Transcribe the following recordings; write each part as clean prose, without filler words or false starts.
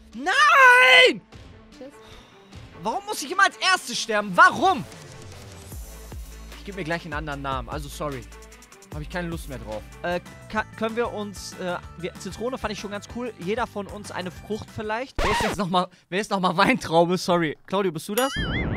Nein! Tschüss. Warum muss ich immer als Erstes sterben? Warum? Ich gebe mir gleich einen anderen Namen. Also, sorry. Habe ich keine Lust mehr drauf. Können wir uns... Zitrone fand ich schon ganz cool. Jeder von uns eine Frucht vielleicht. Wer ist jetzt nochmal... Wer ist nochmal Weintraube? Sorry. Claudio, bist du das?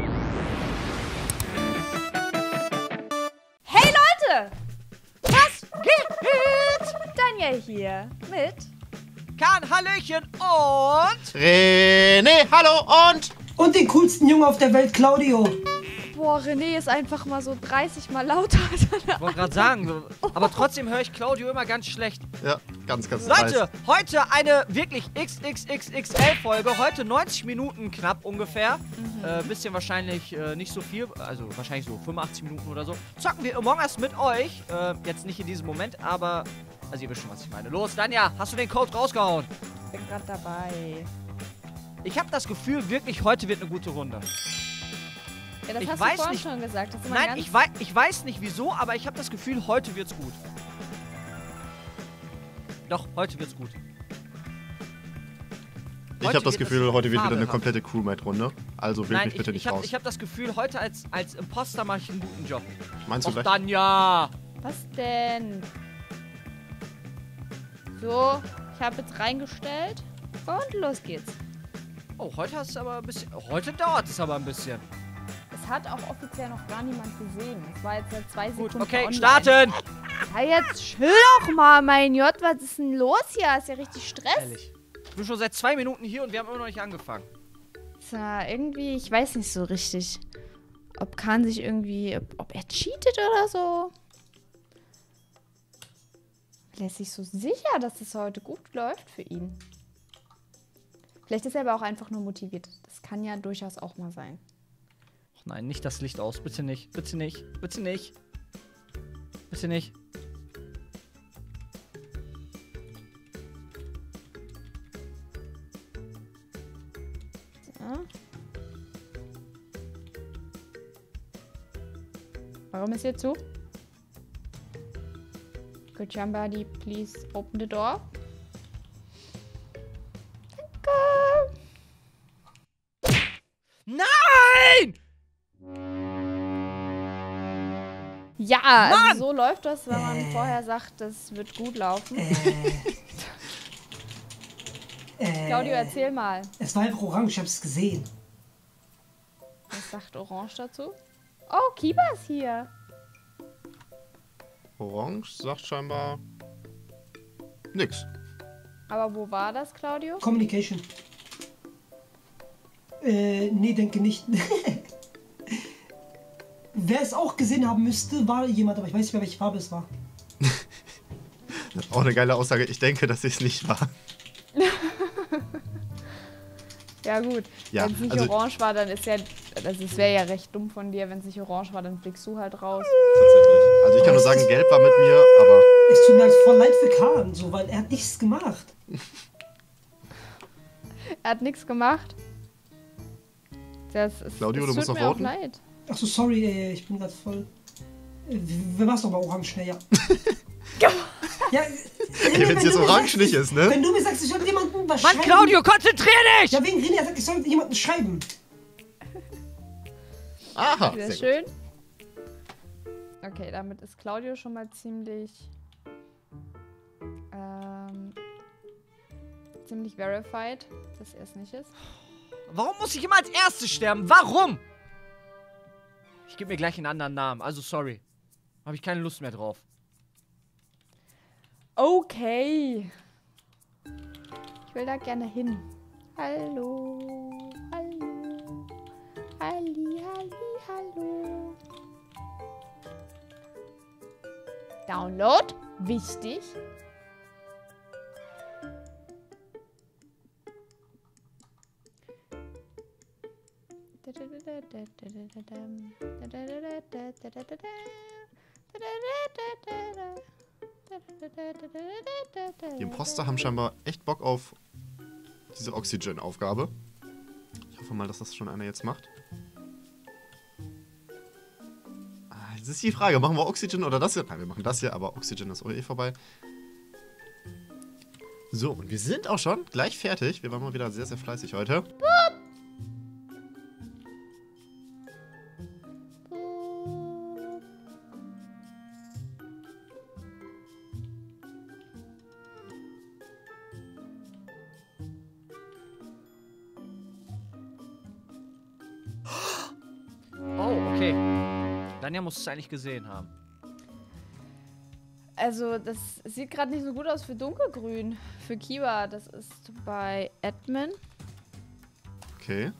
Hey Leute! Was geht? Daniel hier mit... Kahn, Hallöchen und... René, hallo Und den coolsten Jungen auf der Welt, Claudio. Boah, René ist einfach mal so 30 Mal lauter. Ich wollte gerade sagen, aber trotzdem höre ich Claudio immer ganz schlecht. Ja, ganz Leute, heute eine wirklich XXXXL-Folge. Heute 90 Minuten knapp ungefähr. Bisschen wahrscheinlich nicht so viel, also wahrscheinlich so 85 Minuten oder so. Zocken wir Among Us mit euch. Jetzt nicht in diesem Moment, aber... Also ihr wisst schon, was ich meine. Los, Danja, hast du den Code rausgehauen? Ich bin gerade dabei. Ich habe das Gefühl, wirklich, heute wird eine gute Runde. Ja, das Ich hast weiß du vorhin nicht- schon gesagt. Das ist immer Nein, ganz ich weiß nicht wieso, aber ich habe das Gefühl, heute wird's gut. Doch, heute wird's gut. Ich habe das wird Gefühl, heute wird wieder eine fabelhaft. komplette Crewmate-Runde. Also wählt Nein, mich bitte nicht raus. ich hab das Gefühl, heute als Imposter mache ich einen guten Job. Meinst du Och, gleich? Danja! Was denn? So, ich habe jetzt reingestellt. Und los geht's. Oh, heute hast du aber ein bisschen... Heute dauert es aber ein bisschen. Es hat auch offiziell noch gar niemand gesehen. Es war jetzt seit 2 Sekunden Gut, okay, online. starten! Ja, jetzt chill doch mal, mein J. Was ist denn los hier? Ist ja richtig Stress. Ehrlich. Ich bin schon seit 2 Minuten hier und wir haben immer noch nicht angefangen. So, irgendwie, ich weiß nicht so richtig, ob Kahn sich irgendwie, ob er cheatet oder so. Er ist sich so sicher, dass es heute gut läuft für ihn. Vielleicht ist er aber auch einfach nur motiviert. Das kann ja durchaus auch mal sein. Ach nein, nicht das Licht aus. Bitte nicht. Bitte nicht. Bitte nicht. Bitte nicht. So. Warum ist hier zu? Could somebody please open the door? Danke. Nein! Ja, Mann! also so läuft das, wenn man vorher sagt, das wird gut laufen. Claudio, erzähl mal. Es war einfach orange, ich hab's gesehen. Was sagt Orange dazu? Oh, Keeper ist hier. Orange sagt scheinbar nix. Aber wo war das, Claudio? Communication. Nee, denke nicht. Wer es auch gesehen haben müsste, war jemand, aber ich weiß nicht mehr, welche Farbe es war. Auch eine geile Aussage. Ich denke, dass ich es nicht war. Ja gut, Ja, wenn es nicht also- orange war, dann ist ja, also es wäre ja recht dumm von dir, wenn es nicht orange war, dann fliegst du halt raus. Tatsächlich. Also ich kann nur sagen, gelb war mit mir, aber Es tut mir halt voll leid für Kahn, so, weil er hat nichts gemacht. Er hat nichts gemacht. Claudio, du es musst tut noch mir auch voten? leid. Achso, sorry, ich bin gerade voll. Wer war's nochmal orange schnell, ja. Ja, ey, wenn es jetzt orange nicht ist, ne? Wenn du mir sagst, ich soll jemanden was Mann, schreiben. Claudio, konzentrier dich! Ja, wegen René, er sagt, ich soll jemanden schreiben. Aha, Sehr sehr schön. Okay, damit ist Claudio schon mal ziemlich ziemlich verified, dass er es nicht ist. Warum muss ich immer als Erstes sterben? Warum? Ich gebe mir gleich einen anderen Namen. Also, sorry. Habe ich keine Lust mehr drauf. Okay. Ich will da gerne hin. Hallo. Hallo. Halli, halli, hallo. Download. Wichtig. Die Imposter haben scheinbar echt Bock auf diese Oxygen-Aufgabe. Ich hoffe mal, dass das schon einer jetzt macht. Jetzt ist die Frage, machen wir Oxygen oder das hier? Nein, wir machen das hier, aber Oxygen ist auch eh vorbei. So, und wir sind auch schon gleich fertig. Wir waren mal wieder sehr, sehr fleißig heute. Oh, okay. Danja muss es eigentlich gesehen haben. Also, das sieht gerade nicht so gut aus für dunkelgrün. Für Kiba, das ist bei Admin. Okay.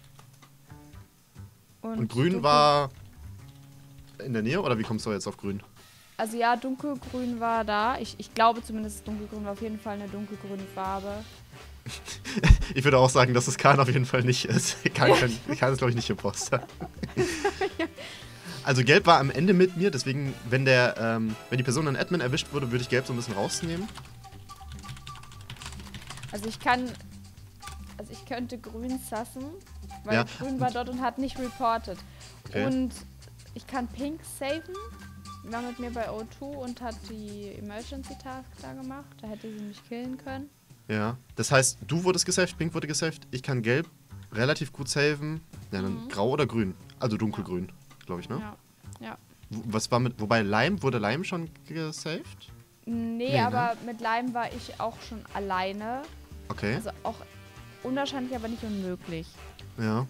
Und grün war in der Nähe, oder wie kommst du jetzt auf grün? Also ja, dunkelgrün war da. Ich glaube zumindest, dunkelgrün war auf jeden Fall eine dunkelgrüne Farbe. Ich würde auch sagen, dass es Kahn auf jeden Fall nicht ist. Kahn ist, glaube ich, nicht Imposter. Also gelb war am Ende mit mir, deswegen, wenn die Person an Admin erwischt wurde, würde ich gelb so ein bisschen rausnehmen. Also ich könnte grün sassen, weil Ja. grün war dort und hat nicht reported. Okay. Und ich kann pink saven. War mit mir bei O2 und hat die Emergency Task da gemacht. Da hätte sie mich killen können. Ja, das heißt, du wurdest gesaved, Pink wurde gesaved, ich kann gelb relativ gut saven. Ja, dann grau oder grün? Also dunkelgrün, glaube ich, ne? Ja. Was war mit, wobei wurde Lime schon gesaved? Nee, Nee, aber mit Lime war ich auch schon alleine. Okay, Also auch unwahrscheinlich, aber nicht unmöglich. ja.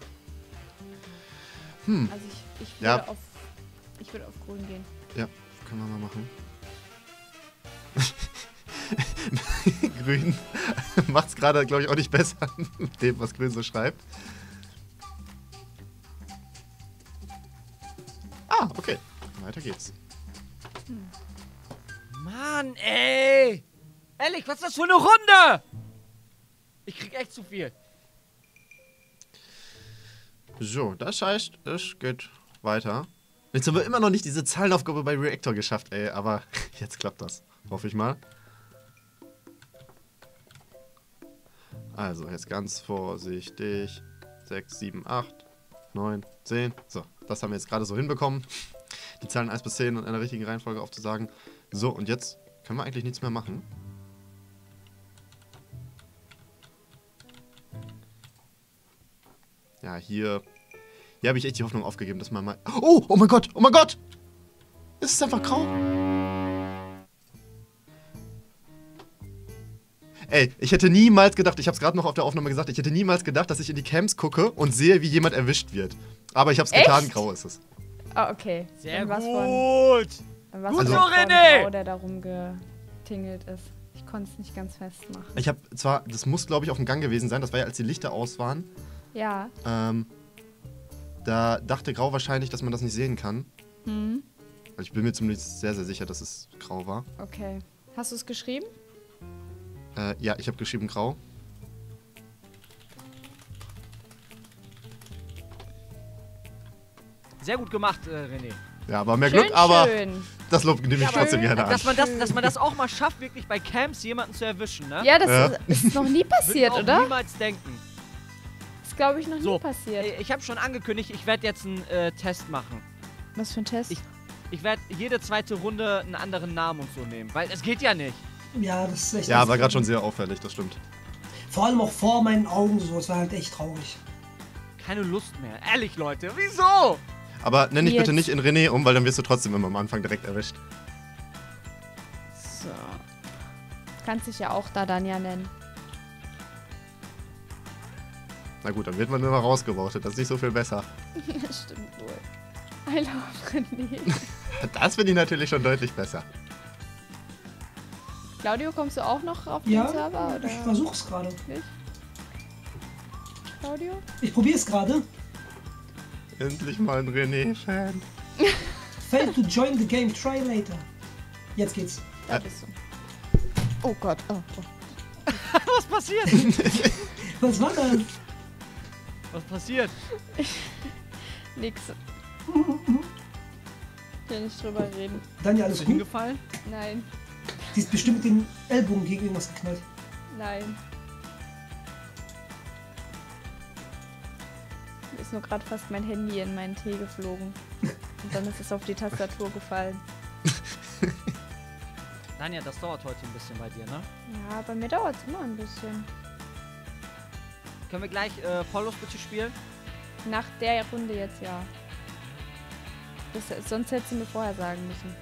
Also ich Ja. würde auf grün gehen. Ja, können wir mal machen. Grün macht's gerade, glaube ich, auch nicht besser mit dem, was Grün so schreibt. Ah, okay. Weiter geht's. Mann, ey! Ehrlich, was ist das für eine Runde? Ich krieg echt zu viel. So, das heißt, es geht weiter. Jetzt haben wir immer noch nicht diese Zahlenaufgabe bei Reactor geschafft, ey. Aber jetzt klappt das. Hoffe ich mal. Also, jetzt ganz vorsichtig. 6, 7, 8, 9, 10. So, das haben wir jetzt gerade so hinbekommen. Die Zahlen 1 bis 10 in einer richtigen Reihenfolge aufzusagen. So, und jetzt können wir eigentlich nichts mehr machen. Ja, hier habe ich echt die Hoffnung aufgegeben, dass man mal... Oh mein Gott, oh mein Gott! Es ist einfach grau. Ey, ich hätte niemals gedacht, ich habe es gerade noch auf der Aufnahme gesagt, ich hätte niemals gedacht, dass ich in die Cams gucke und sehe, wie jemand erwischt wird. Aber ich habe es getan, Echt? grau ist es. Ah, okay. Sehr Dann war's gut. Dann war es Also- von René! Grau, der da rumgetingelt ist. Ich konnte es nicht ganz festmachen. Ich habe zwar, das muss glaube ich auf dem Gang gewesen sein, das war ja als die Lichter aus waren. Ja. Da dachte Grau wahrscheinlich, dass man das nicht sehen kann. Hm. Also ich bin mir zumindest sehr, sehr sicher, dass es grau war. Okay. Hast du es geschrieben? Ja, ich habe geschrieben grau. Sehr gut gemacht, René. Ja, aber mehr Schön, Glück, aber schön. das Lob nehme ich aber trotzdem gerne an. Dass man das auch mal schafft, wirklich bei Camps jemanden zu erwischen, ne? Ja, das Ja. ist noch nie Würde ich passiert, auch oder? niemals denken. Das glaube ich noch So, nie passiert. Ich habe schon angekündigt, ich werde jetzt einen Test machen. Was für ein Test? Ich werde jede zweite Runde einen anderen Namen und so nehmen, weil es geht ja nicht. Ja, das ist echt. Ja, war gerade schon sehr auffällig, das stimmt. Vor allem auch vor meinen Augen so. Es war halt echt traurig. Keine Lust mehr. Ehrlich, Leute, wieso? Aber nenn dich Wie bitte jetzt? nicht in René um, weil dann wirst du trotzdem immer am Anfang direkt erwischt. So. Kannst dich ja auch da dann ja nennen. Na gut, dann wird man immer rausgevotet, das ist nicht so viel besser. Stimmt wohl. I love René. Das finde ich natürlich schon deutlich besser. Claudio, kommst du auch noch auf den Ja, Server? Oder? ich versuche es gerade. Nicht? Claudio? Ich probiere es gerade. Endlich mal ein René-Fan. Fail to join the game, try later. Jetzt geht's. Da bist du. Oh Gott, oh. Was passiert? Was war das? Was passiert? Nix. Ich will nicht drüber reden. Dann ja Ist alles dir gut. hingefallen? Nein, Die ist bestimmt mit den Ellbogen gegen irgendwas geknallt. nein. Mir ist nur gerade fast mein Handy in meinen Tee geflogen. Und dann ist es auf die Tastatur gefallen. Tanja, das dauert heute ein bisschen bei dir, ne? Ja, bei mir dauert es immer ein bisschen. Können wir gleich Volllos bitte spielen? Nach der Runde jetzt ja. Sonst hättest du mir vorher sagen müssen.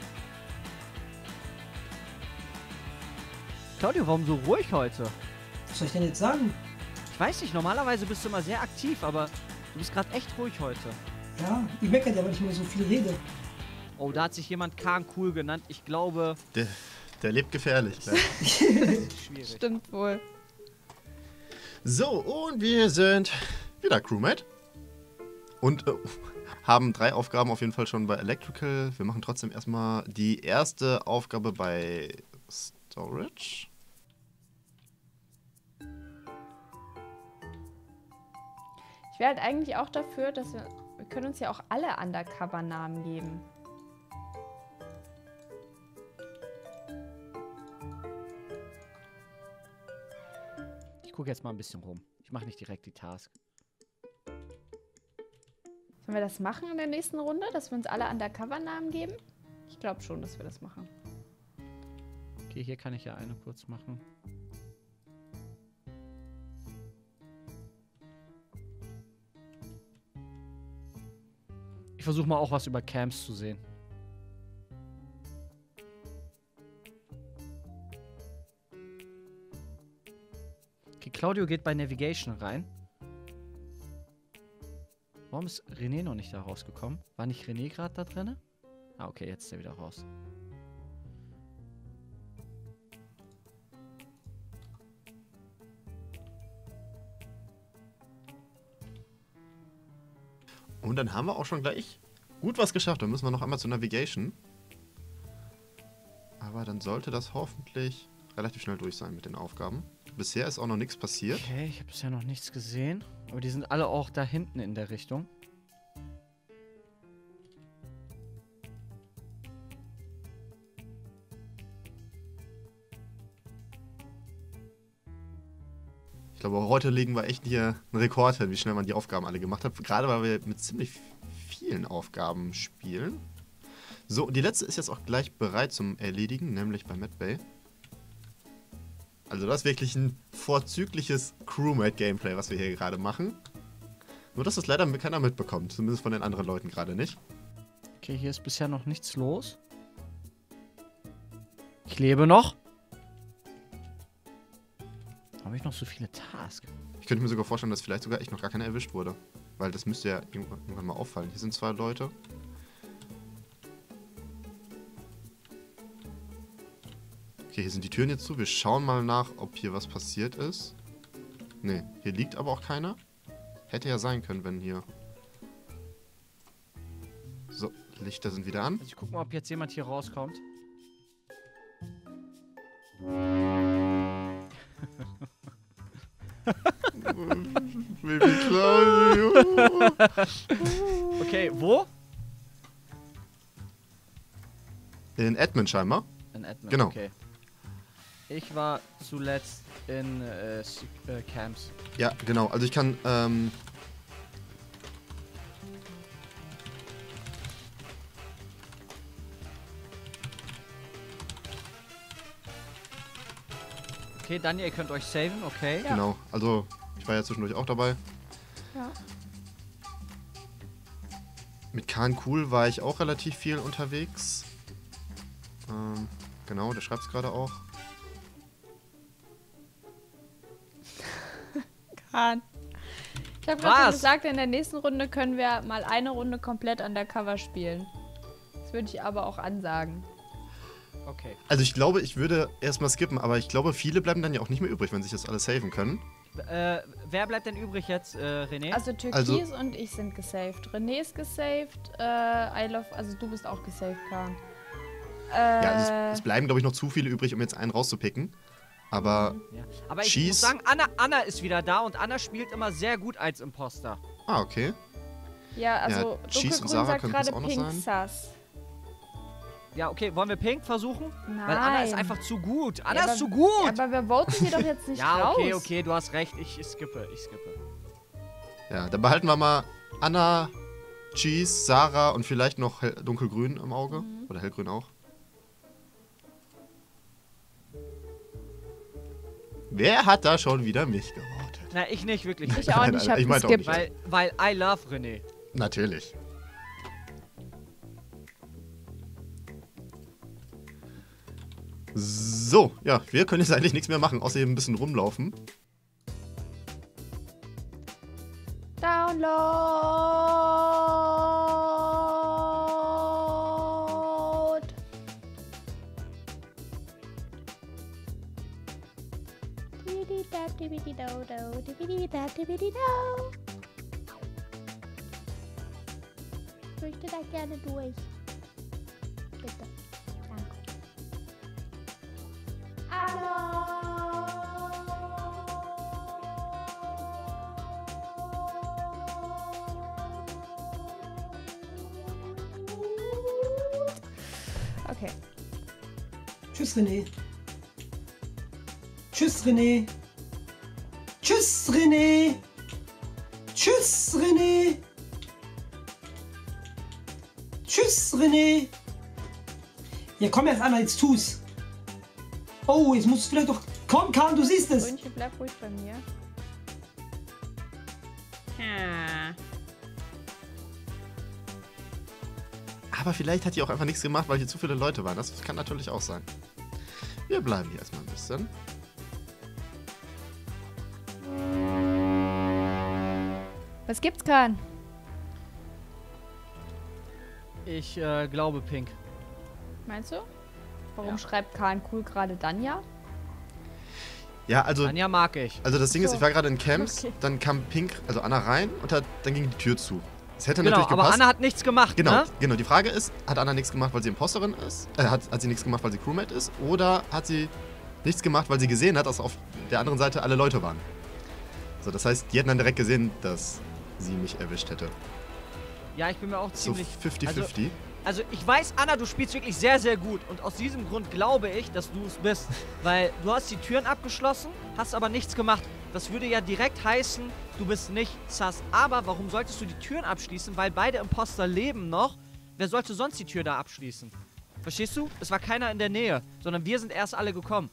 Claudio, warum so ruhig heute? Was soll ich denn jetzt sagen? Ich weiß nicht, normalerweise bist du immer sehr aktiv, aber du bist gerade echt ruhig heute. Ja, ich meckere ja, weil ich immer so viel rede. Oh, da hat sich jemand Kahn cool genannt. Ich glaube, Der lebt gefährlich. Ja. schwierig. Stimmt wohl. So, und wir sind wieder Crewmate. Und haben 3 Aufgaben auf jeden Fall schon bei Electrical. Wir machen trotzdem erstmal die erste Aufgabe bei Storage. Ich wäre halt eigentlich auch dafür, dass wir können uns ja auch alle Undercover-Namen geben. Ich gucke jetzt mal ein bisschen rum. Ich mache nicht direkt die Task. Sollen wir das machen in der nächsten Runde, dass wir uns alle Undercover-Namen geben? Ich glaube schon, dass wir das machen. Okay, hier kann ich ja eine kurz machen. Ich versuche mal auch was über Camps zu sehen. Okay, Claudio geht bei Navigation rein. Warum ist René noch nicht da rausgekommen? War nicht René gerade da drin? Ah, okay, jetzt ist er wieder raus. Und dann haben wir auch schon gleich gut was geschafft. Dann müssen wir noch einmal zur Navigation. Aber dann sollte das hoffentlich relativ schnell durch sein mit den Aufgaben. Bisher ist auch noch nichts passiert. Okay, ich habe bisher noch nichts gesehen. Aber die sind alle auch da hinten in der Richtung. Ich glaube, heute legen wir echt hier einen Rekord hin, wie schnell man die Aufgaben alle gemacht hat. Gerade weil wir mit ziemlich vielen Aufgaben spielen. So, die letzte ist jetzt auch gleich bereit zum Erledigen, nämlich bei Medbay. Also das ist wirklich ein vorzügliches Crewmate-Gameplay, was wir hier gerade machen. Nur, dass das leider keiner mitbekommt. Zumindest von den anderen Leuten gerade nicht. Okay, hier ist bisher noch nichts los. Ich lebe noch. Habe ich noch so viele Tasks? Ich könnte mir sogar vorstellen, dass vielleicht sogar echt noch gar keiner erwischt wurde. Weil das müsste ja irgendwann mal auffallen. Hier sind 2 Leute. Okay, hier sind die Türen jetzt zu. Wir schauen mal nach, ob hier was passiert ist. Ne, hier liegt aber auch keiner. Hätte ja sein können, wenn hier... So, Lichter sind wieder an. Also ich guck mal, ob jetzt jemand hier rauskommt. Baby Claudio. Okay, wo? In Edmund scheinbar. In Edmund, Genau. okay. Ich war zuletzt in Camps. Ja, genau. Also ich kann... Okay, Daniel, ihr könnt euch saven, okay. Ja. Genau. Also ich war ja zwischendurch auch dabei. Ja. Mit Khan Cool war ich auch relativ viel unterwegs. Genau, der schreibt es gerade auch. Kahn. Ich habe gerade schon Was? gesagt, in der nächsten Runde können wir mal eine Runde komplett undercover spielen. Das würde ich aber auch ansagen. Okay. Also ich glaube, ich würde erstmal skippen, aber ich glaube, viele bleiben dann ja auch nicht mehr übrig, wenn sich das alles saven können. Wer bleibt denn übrig jetzt, René? Also Türkis und ich sind gesaved. René ist gesaved. I love, also du bist auch gesaved, Kahn. Ja, also es bleiben, glaube ich, noch zu viele übrig, um jetzt einen rauszupicken. Aber, ja. Aber ich Cheese. muss sagen, Anna ist wieder da und Anna spielt immer sehr gut als Imposter. okay. Ja, also Cheese und Dunkelgrün Sarah sagt könnten es gerade auch noch Pink sein. Sus. Ja, okay, wollen wir Pink versuchen? Nein. Weil Anna ist einfach zu gut. Anna Ja, ist aber- zu gut. Aber wir voten hier doch jetzt nicht Ja, raus. okay, okay, du hast recht. Ich skippe. Ja, dann behalten wir mal Anna, Cheese, Sarah und vielleicht noch dunkelgrün im Auge. Oder hellgrün auch. Wer hat da schon wieder mich gewotet? Na, ich nicht, wirklich. Ich auch nicht, ich hab ich meinte auch geskippt. nicht. Weil I love René. Natürlich. So, ja, wir können jetzt eigentlich nichts mehr machen, außer hier ein bisschen rumlaufen. Download. Ich möchte da gerne durch. Bitte. Danke. Okay. Tschüss, René. Tschüss, René. Tschüss, René. Tschüss, René. Tschüss, René. Ja, komm jetzt, Anna, jetzt tu's. Oh, jetzt musst du vielleicht doch... Komm, Kahn, du siehst es. Grünchen, bleib ruhig bei mir. Aber vielleicht hat die auch einfach nichts gemacht, weil hier zu viele Leute waren. Das kann natürlich auch sein. Wir bleiben hier erstmal ein bisschen. Was gibt's, Kahn? Ich glaube Pink. Meinst du? Warum Ja. schreibt Kahn cool gerade Danja? Ja, also, Anja mag ich. also das Ding ist, So. ich war gerade in Camps, Okay. dann kam Pink, also Anna rein und dann ging die Tür zu. Es hätte Genau, natürlich aber gepasst. Anna hat nichts gemacht, Genau, ne? genau. Die Frage ist, hat Anna nichts gemacht, weil sie Imposterin ist? Hat sie nichts gemacht, weil sie Crewmate ist? Oder hat sie nichts gemacht, weil sie gesehen hat, dass auf der anderen Seite alle Leute waren? So, das heißt, die hätten dann direkt gesehen, dass sie mich erwischt hätte. Ja, ich bin mir auch So ziemlich... 50-50. Also ich weiß, Anna, du spielst wirklich sehr, sehr gut. Und aus diesem Grund glaube ich, dass du es bist. Weil du hast die Türen abgeschlossen, hast aber nichts gemacht. Das würde ja direkt heißen, du bist nicht sus. Aber warum solltest du die Türen abschließen? Weil beide Imposter leben noch. Wer sollte sonst die Tür da abschließen? Verstehst du? Es war keiner in der Nähe, sondern wir sind erst alle gekommen.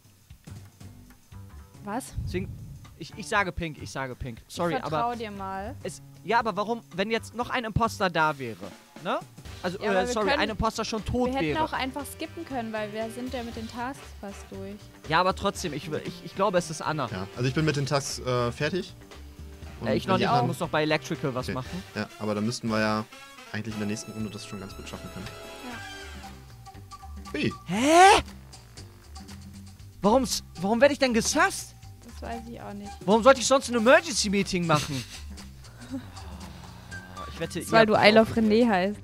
Was? Deswegen, ich sage Pink, ich sage Pink. Sorry, ich aber... vertrau dir mal. Ja, aber warum, wenn jetzt noch ein Imposter da wäre, ne? Also, Ja, aber wir sorry, können- ein Imposter schon tot Wir hätten wäre. auch einfach skippen können, weil wir sind ja mit den Tasks fast durch. Ja, aber trotzdem, ich glaube, es ist Anna. Ja, also ich bin mit den Tasks fertig. Und Ich noch wenn nicht, die ich anderen- muss noch bei Electrical was Okay. machen. Ja, aber dann müssten wir ja eigentlich in der nächsten Runde das schon ganz gut schaffen können. Wie? Hä? Warum werde ich denn gesasst? Das weiß ich auch nicht. Warum sollte ich sonst ein Emergency-Meeting machen? Ich wette, Das ist, ihr weil du habt I Love auch- René heißt.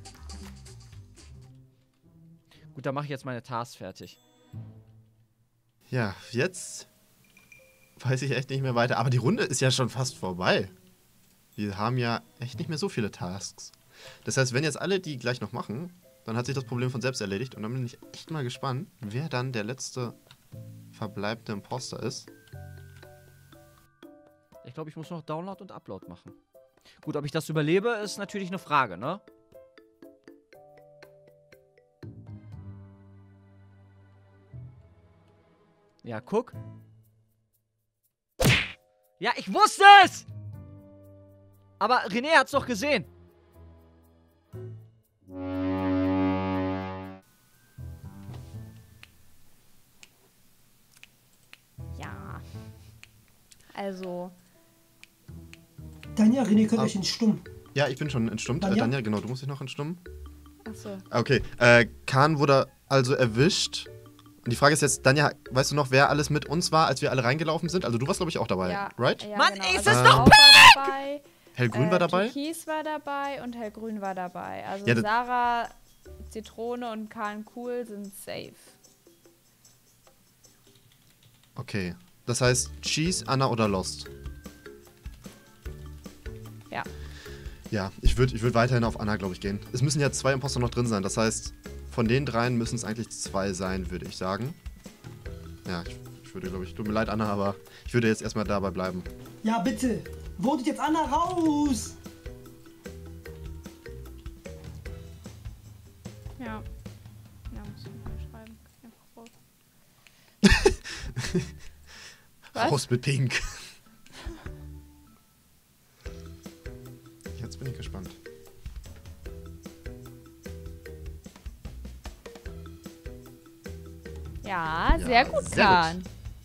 Gut, dann mache ich jetzt meine Tasks fertig. Ja, jetzt weiß ich echt nicht mehr weiter. Aber die Runde ist ja schon fast vorbei. Wir haben ja echt nicht mehr so viele Tasks. Das heißt, wenn jetzt alle die gleich noch machen, dann hat sich das Problem von selbst erledigt. Und dann bin ich echt mal gespannt, wer dann der letzte verbleibende Imposter ist. Ich glaube, ich muss noch Download und Upload machen. Gut, ob ich das überlebe, ist natürlich eine Frage, ne? Ja, guck. Ja, ich wusste es! Aber René hat's doch gesehen. Ja. Also, Danja, René, könnt euch in Stumm. Ja, ich bin schon entstummt. Daniel? Daniel, genau, du musst dich noch entstummen. achso. Okay, Kahn wurde also erwischt. Und die Frage ist jetzt, Danja, weißt du noch, wer alles mit uns war, als wir alle reingelaufen sind? Also du warst, glaube ich, auch dabei, Ja, right? ja, Mann, genau. ist Also es Blau doch war dabei, Hellgrün war dabei? Türkis war dabei und Hellgrün war dabei. Also Ja, das- Sarah, Zitrone und Kahn Cool sind safe. Okay, das heißt Cheese, Anna oder Lost? Ja. Ja, ich würd weiterhin auf Anna, glaube ich, gehen. Es müssen ja 2 Imposter noch drin sein. Das heißt, von den 3 müssen es eigentlich 2 sein, würde ich sagen. Ja, ich würde, glaube ich, tut mir leid, Anna, aber ich würde jetzt erstmal dabei bleiben. Ja, bitte. Votet jetzt Anna raus. Ja. Ja, muss ich mal schreiben. Einfach raus. Was? Raus mit Pink. Jetzt bin ich gespannt. Ja, Ja, sehr gut, sehr Kahn.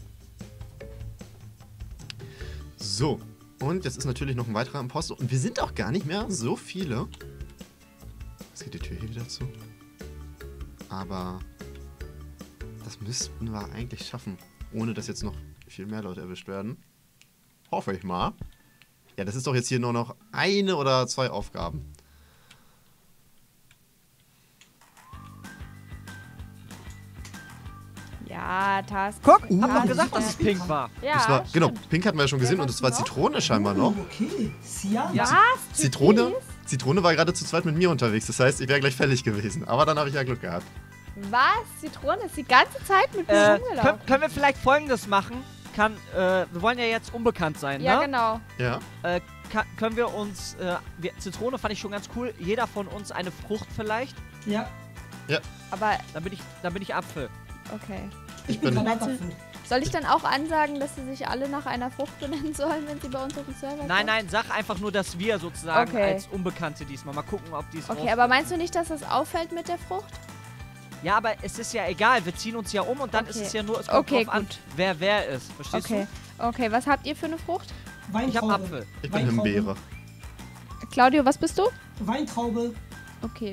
So, und jetzt ist natürlich noch ein weiterer Imposter. Und wir sind auch gar nicht mehr so viele. Jetzt geht die Tür hier wieder zu. Aber das müssten wir eigentlich schaffen, ohne dass jetzt noch viel mehr Leute erwischt werden. Hoffe ich mal. Ja, das ist doch jetzt hier nur noch eine oder zwei Aufgaben. Ja, Task. Guck, hab Task doch gesagt, dass es ist pink war. Ja, Das war, genau, stimmt. Pink hatten wir ja schon gesehen Wer und es war war's noch? Zitrone scheinbar noch. Okay, Sia. Ja. Was? Zitrone, Türkis? Zitrone war gerade zu zweit mit mir unterwegs. Das heißt, ich wäre gleich fällig gewesen. Aber dann habe ich ja Glück gehabt. Was? Zitrone ist die ganze Zeit mit mir rumgelaufen. Können wir vielleicht Folgendes machen? Wir wollen ja jetzt unbekannt sein, Ja, ne? genau. Ja. Können wir uns, Zitrone fand ich schon ganz cool, jeder von uns eine Frucht vielleicht, Ja, Aber, dann bin ich Apfel. okay. ich bin bin- Granatapfel. Soll ich dann auch ansagen, dass sie sich alle nach einer Frucht benennen sollen, wenn sie bei uns auf dem Server Nein, kommen? nein, sag einfach nur, dass wir sozusagen Okay. als Unbekannte diesmal mal gucken, ob die es Okay, aber meinst du nicht, dass das auffällt mit der Frucht? Ja, aber es ist ja egal, wir ziehen uns ja um und dann Okay. ist es ja nur, es kommt Okay, drauf an, gut. wer ist. Verstehst Okay. Okay, was habt ihr für eine Frucht? du? Ich hab Weintraube. Apfel. Ich bin Weintraube. Himbeere. Claudio, was bist du? Weintraube. Okay.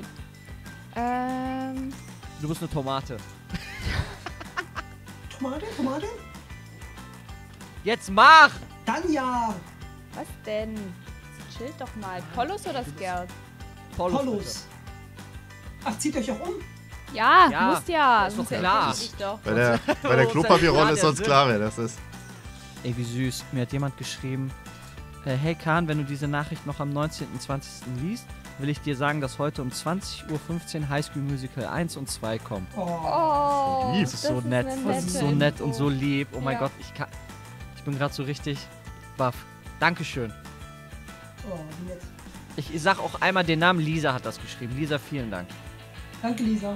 Du bist eine Tomate. Tomate? Jetzt mach! Dann ja. Was denn? Chill doch mal. Polos oder Scout? Polos. Ach, zieht euch auch um? Ja, Ja, muss ja. ist doch Sonst klar. erkennt dich doch. Bei der Sonst- Klopapierrolle ist der sonst Sinn. klar, wer das ist. Ey, wie süß. Mir hat jemand geschrieben, hey Kahn, wenn du diese Nachricht noch am 19.20. liest, will ich dir sagen, dass heute um 20:15 Uhr High School Musical 1 und 2 kommen. Oh. Oh, lieb. Das ist so nett. eine Das ist nette so nett Info. und so lieb. Oh mein Ja. Gott, ich bin gerade so richtig baff. Dankeschön. Oh, wie nett. Ich sag auch einmal den Namen, Lisa hat das geschrieben. Lisa, vielen Dank. Danke, Lisa.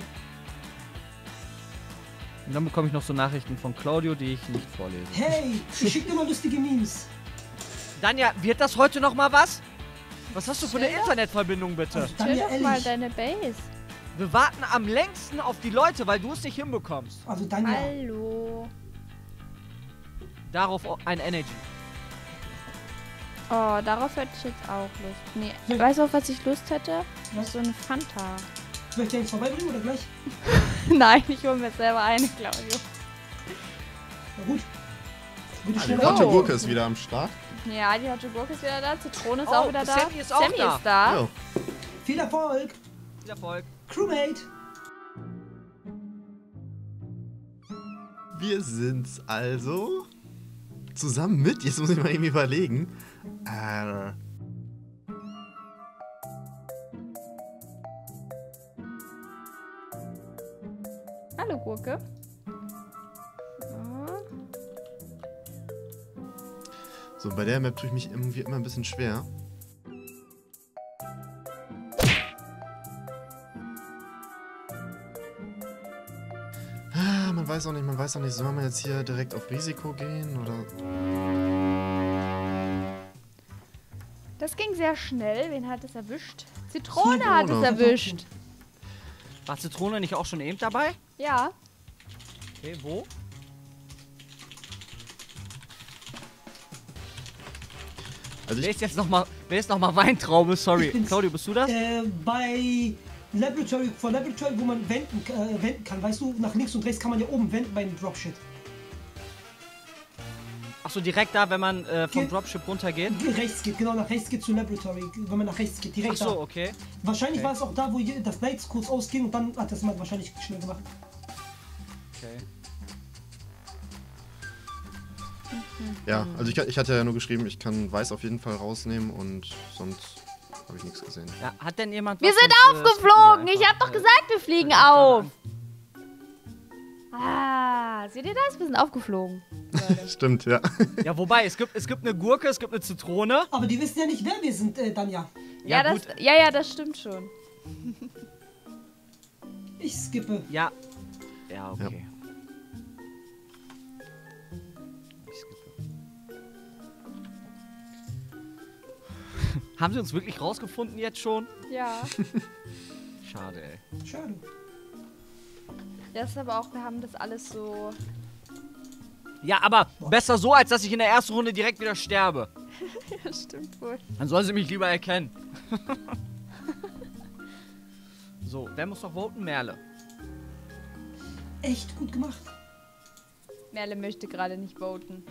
Und dann bekomme ich noch so Nachrichten von Claudio, die ich nicht vorlese. Hey, ich schicke immer lustige Memes. Danja, wird das heute noch mal was? Was hast du für eine Chill doch. Internetverbindung bitte? Also, Chill Danja, doch mal ehrlich. deine Base. Wir warten am längsten auf die Leute, weil du es nicht hinbekommst. Also, Danja. Hallo. Darauf ein Energy. Oh, darauf hätte ich jetzt auch Lust. Nee, Hm. weißt du, auf was ich Lust hätte? Was? So eine Fanta. Soll ich dir jetzt vorbeibringen oder gleich? Nein, ich hole mir selber eine, Claudio. Na gut. Würde Die schneller Rote So. Gurke ist wieder am Start. Ja, die Hotche Gurke ist wieder da, Zitrone ist Oh, auch wieder da. Sammy ist auch Sammy da. ist da. Ja. Viel Erfolg. Viel Erfolg. Crewmate. Wir sind's also zusammen mit, jetzt muss ich mal eben überlegen. Hallo, Gurke. So. So, bei der Map tue ich mich irgendwie immer ein bisschen schwer. Man weiß auch nicht, soll man jetzt hier direkt auf Risiko gehen oder... Das ging sehr schnell. Wen hat es erwischt? Zitrone hat es Zitrone. erwischt. War Zitrone nicht auch schon eben dabei? Ja. Okay, wo? Also Wer ich, ist jetzt nochmal Weintraube? Sorry. Ich bin's. Claudio, bist du das? Bei Laboratory, wo man wenden kann. Weißt du, nach links und rechts kann man ja oben wenden bei einem Dropshit. Achso, direkt da, wenn man vom Ge- Dropship runtergeht? Rechts geht, genau, nach rechts geht zu Laboratory. Wenn man nach rechts geht, direkt Achso, da. okay. Wahrscheinlich okay. war es auch da, wo das Lights kurz ausging und dann hat das mal wahrscheinlich schnell gemacht. Okay. ja, also ich hatte ja nur geschrieben, ich kann Weiß auf jeden Fall rausnehmen und sonst habe ich nichts gesehen. Ja, hat denn jemand Wir was? sind Sonst, aufgeflogen. ja, Ich hab doch einfach, gesagt, wir fliegen auf. Ah, seht ihr das? Wir sind aufgeflogen. Leute. Stimmt, ja. Ja, wobei, es gibt eine Gurke, es gibt eine Zitrone. Aber die wissen ja nicht, wer wir sind, Danja. Ja, das, ja, das stimmt schon. Ich skippe. Ja. Ja, okay. Ich skippe. Haben sie uns wirklich rausgefunden jetzt schon? Ja. Schade, ey. Schade. Das ist aber auch, wir haben das alles so... Ja, aber besser so, als dass ich in der ersten Runde direkt wieder sterbe. Ja, stimmt wohl. Dann soll sie mich lieber erkennen. So, wer muss noch voten? Merle. Echt gut gemacht. Merle möchte gerade nicht voten.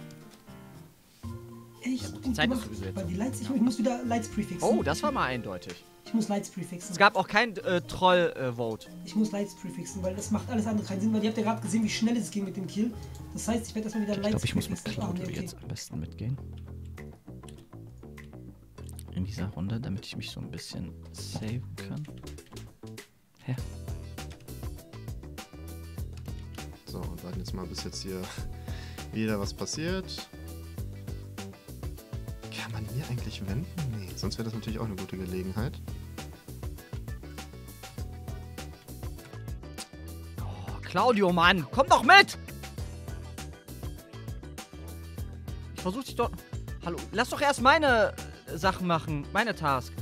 Echt die gut Zeit ist gemacht. sowieso jetzt Weil die Lights, ich muss wieder Lights prefixen. Oh, das war mal eindeutig. Ich muss Lights prefixen. Es gab auch kein Troll-Vote. Ich muss Lights prefixen, weil das macht alles andere keinen Sinn, weil ihr habt ja gerade gesehen, wie schnell es ging mit dem Kill. Das heißt, ich werde erstmal wieder Lights prefixen. Ah, nee, okay. am besten mitgehen. In dieser Runde, damit ich mich so ein bisschen saven kann. Hä? So, und warten jetzt mal, bis jetzt hier wieder was passiert. Kann man hier eigentlich wenden? Nee, sonst wäre das natürlich auch eine gute Gelegenheit. Oh, Claudio, Mann, komm doch mit! Ich versuch dich doch... Hallo, lass doch erst meine Sachen machen, meine Task.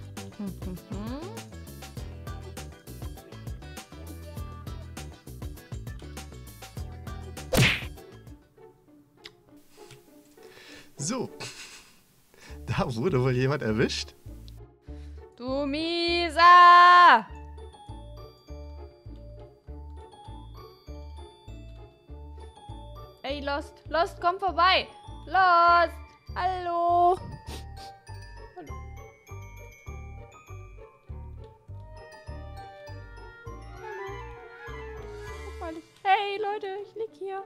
So. Da wurde wohl jemand erwischt. Du Mieser! Ey, Lost, komm vorbei! Lost! Hallo! Hallo. Hallo. Hey, Leute, ich lieg hier.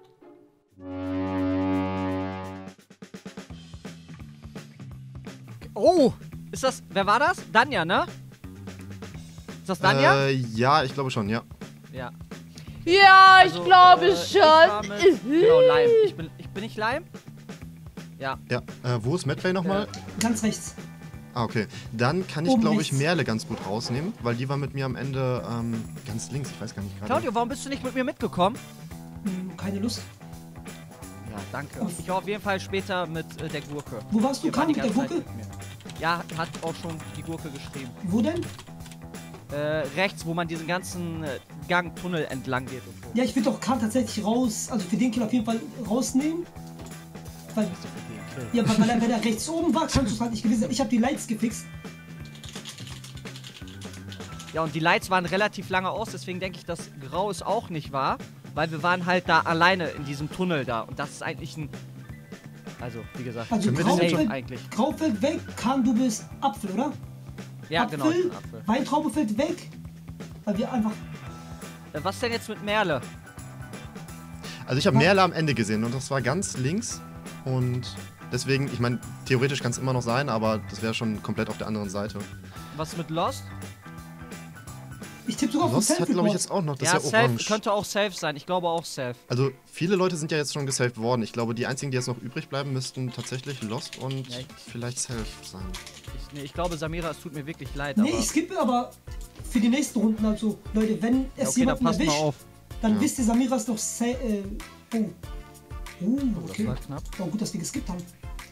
Oh, ist das... Wer war das? Danja, ne? Ist das Danja? Ja, ich glaube schon, ja. Ja. Ja, ich Also, glaube ich war schon. mit, genau, Lime. Ich bin nicht Lime? Ja. Ja, wo ist Medway nochmal? Ganz rechts. Ah, okay. Dann kann ich, Oben glaube ich, rechts. Merle ganz gut rausnehmen, weil die war mit mir am Ende ganz links. Ich weiß gar nicht gerade. Claudio, warum bist du nicht mit mir mitgekommen? Keine Lust. Ja, danke. Ich war auf jeden Fall später mit der Gurke. Wo warst du? Wir waren Kam die mit der ganze Gurke? Zeit mit mir. Ja, hat auch schon die Gurke geschrieben. Wo denn? Rechts, wo man diesen ganzen Gang, Tunnel entlang geht und so. Ja, ich würde doch Kahn tatsächlich raus, also für den Kill auf jeden Fall rausnehmen. Weil, ja, weil wenn er rechts oben war, kannst du es halt nicht gewesen sein. Ich habe die Lights gefixt. Ja, und die Lights waren relativ lange aus, deswegen denke ich, dass Grau es auch nicht war. Weil wir waren halt da alleine in diesem Tunnel da. Und das ist eigentlich ein... Also, wie gesagt, Also Können wir Grau den safe fällt, eigentlich. Grau fällt weg, Kahn, du bist Apfel, oder? Ja, genau, ich Apfel, bin Apfel. Weintraube fällt weg. Weil wir einfach... Was denn jetzt mit Merle? Also ich habe Merle am Ende gesehen und das war ganz links. Und deswegen, ich meine, theoretisch kann es immer noch sein, aber das wäre schon komplett auf der anderen Seite. Was mit Lost? Ich tippe sogar auf den Lost hat, glaube ich, Self-Report. jetzt auch noch. Das Ja, ist ja safe, orange. könnte auch safe sein. Ich glaube auch safe. Also viele Leute sind ja jetzt schon gesaved worden. Ich glaube, die einzigen, die jetzt noch übrig bleiben, müssten tatsächlich Lost und Ja, vielleicht Self sein. Ich glaube, Samira, es tut mir wirklich leid, Nee, aber... ich skippe aber für die nächsten Runden also. Leute, wenn Ja, es okay, dann jemanden passt mal erwischt, auf. dann Ja. wisst ihr, Samira ist noch oh, Oh, okay. das war knapp. Oh, gut, dass wir geskippt haben.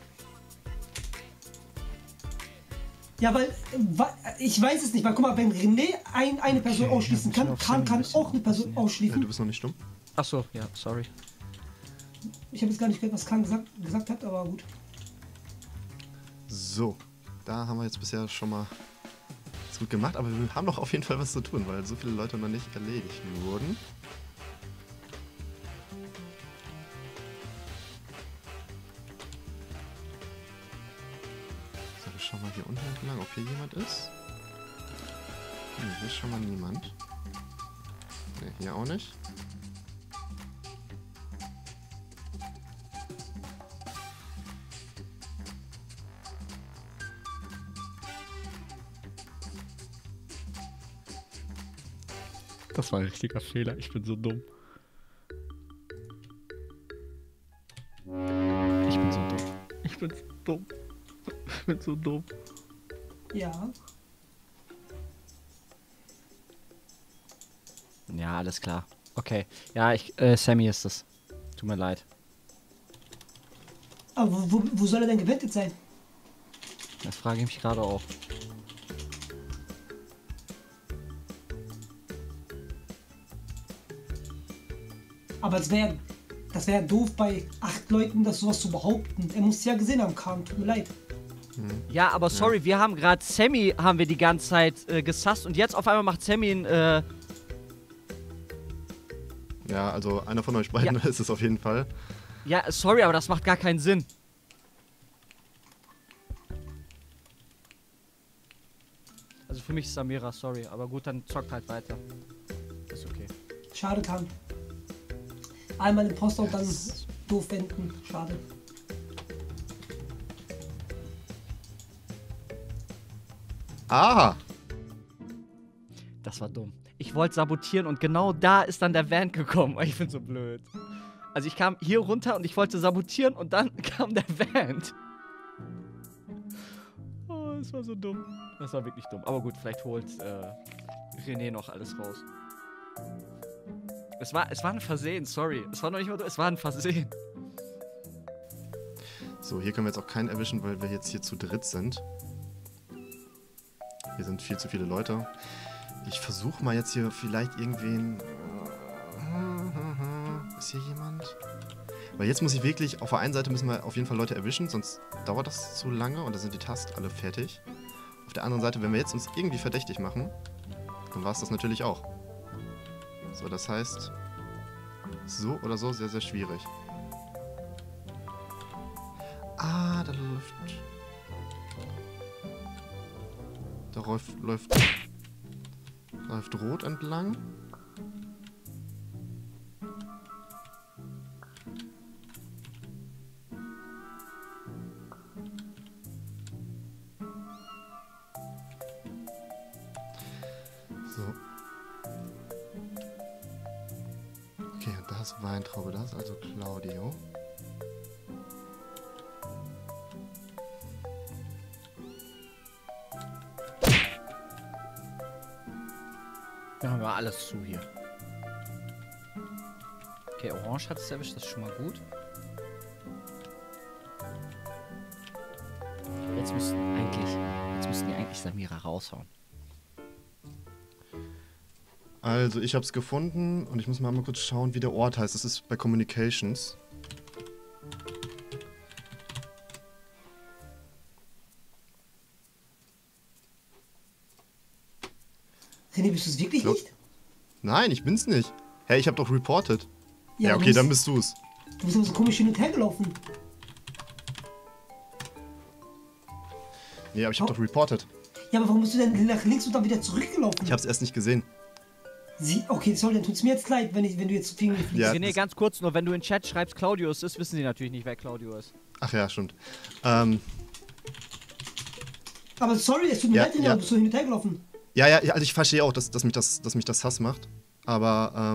Ja, weil, ich weiß es nicht, weil guck mal, wenn René eine Person Okay, ausschließen ja, kann, ich kann bin auf auch eine Person du ausschließen. bist noch nicht stumm? Achso, ja, sorry. Ich habe jetzt gar nicht gehört, was Kahn gesagt hat, aber gut. So, da haben wir jetzt bisher schon mal ganz gut gemacht, aber wir haben noch auf jeden Fall was zu tun, weil so viele Leute noch nicht erledigt wurden. So, wir schauen mal hier unten entlang, ob hier jemand ist. Hier ist schon mal niemand. Ne, hier auch nicht. Das war ein richtiger Fehler. Ich bin so dumm. Ich bin so dumm. Ich bin so dumm. Ich bin so dumm. Ja. Ja, alles klar. Okay. Ja, Sammy ist es. Tut mir leid. Aber wo soll er denn gewettet sein? Das frage ich mich gerade auch. Aber das wäre doof bei 8 Leuten, das sowas zu behaupten. Er muss ja gesehen haben, Kahn. Tut mir leid. Ja, aber sorry, wir haben gerade Sammy haben wir die ganze Zeit gesasst und jetzt auf einmal macht Sammy ein, Ja, also einer von euch beiden ist es auf jeden Fall. ja, sorry, aber das macht gar keinen Sinn. Also für mich ist Samira, sorry, aber gut, dann zockt halt weiter. Ist okay. Schade, Kahn. Einmal Imposter und dann doof wenden. Schade. Aha! Das war dumm. Ich wollte sabotieren und genau da ist dann der Van gekommen. Ich bin so blöd. Also ich kam hier runter und ich wollte sabotieren und dann kam der Van. Oh, das war so dumm. Das war wirklich dumm. Aber gut, vielleicht holt René noch alles raus. Es war ein Versehen, sorry. Es war noch nicht mal, es war ein Versehen. So, hier können wir jetzt auch keinen erwischen, weil wir jetzt hier zu dritt sind. Hier sind viel zu viele Leute. Ich versuche mal jetzt hier vielleicht irgendwen... Ist hier jemand? Weil jetzt muss ich wirklich... Auf der einen Seite müssen wir auf jeden Fall Leute erwischen, sonst dauert das zu lange und dann sind die Tasks alle fertig. Auf der anderen Seite, wenn wir jetzt uns irgendwie verdächtig machen, dann war es das natürlich auch. So, das heißt... So oder so sehr, sehr schwierig. Ah, da läuft... Da läuft rot entlang. So. Okay, und da ist Weintraube, das ist also Claudio. Wir haben ja alles zu hier. Okay, Orange hat es erwischt, das ist schon mal gut. Jetzt müssten die eigentlich Samira raushauen. Also, ich habe es gefunden und ich muss mal einmal kurz schauen, wie der Ort heißt. Das ist bei Communications. René, bist du es wirklich Glaub- nicht? Nein, ich bin's nicht. Hey, ich habe doch reported. Ja, du okay, bist- dann bist du's. Du bist aber so komisch hin und her gelaufen. Nee, aber ich habe doch reported. Ja, aber warum bist du denn nach links und dann wieder zurückgelaufen? Ich hab's erst nicht gesehen. Okay, sorry, dann tut's mir jetzt leid, wenn du jetzt gegen mich fliegst. Ja, René, das- ganz kurz nur, wenn du in den Chat schreibst, Claudius ist, wissen sie natürlich nicht, wer Claudio ist. Ach ja, stimmt. Aber sorry, es tut mir Ja, leid, René, ja. aber bist du hin und her gelaufen. Ja, also ich verstehe auch, dass mich das Hass macht. Aber,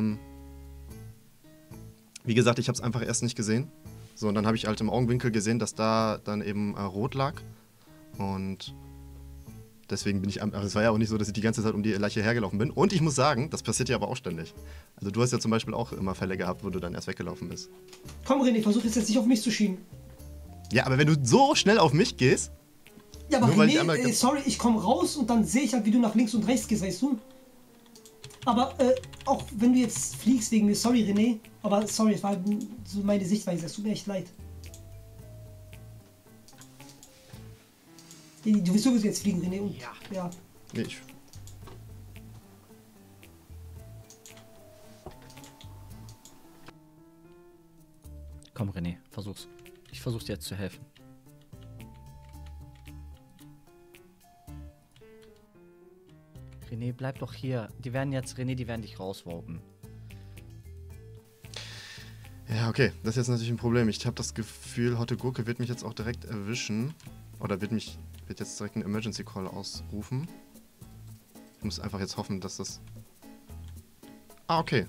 wie gesagt, ich habe es einfach erst nicht gesehen. So, und dann habe ich halt im Augenwinkel gesehen, dass da dann eben rot lag. Und deswegen bin ich, es war ja auch nicht so, dass ich die ganze Zeit um die Leiche hergelaufen bin. Und ich muss sagen, das passiert ja aber auch ständig. Also du hast ja zum Beispiel auch immer Fälle gehabt, wo du dann erst weggelaufen bist. Komm, René, versuch jetzt nicht auf mich zu schieben. Ja, aber wenn du so schnell auf mich gehst, Ja, aber Nur weil ich René, einmal sorry, ich komme raus und dann sehe ich halt, wie du nach links und rechts gehst, weißt du? Aber auch wenn du jetzt fliegst wegen mir, sorry René, aber sorry, es war so meine Sichtweise, es tut mir echt leid. Du willst sowieso jetzt fliegen, René, und ja. nee, ich... Komm, René, versuch's. Ich versuch's dir jetzt zu helfen. René, bleib doch hier. Die werden dich rausvoten. Ja, okay, das ist jetzt natürlich ein Problem. Ich habe das Gefühl, Hotte Gurke wird mich jetzt auch direkt erwischen. Oder wird jetzt direkt einen Emergency Call ausrufen. Ich muss einfach jetzt hoffen, dass das... Ah, okay.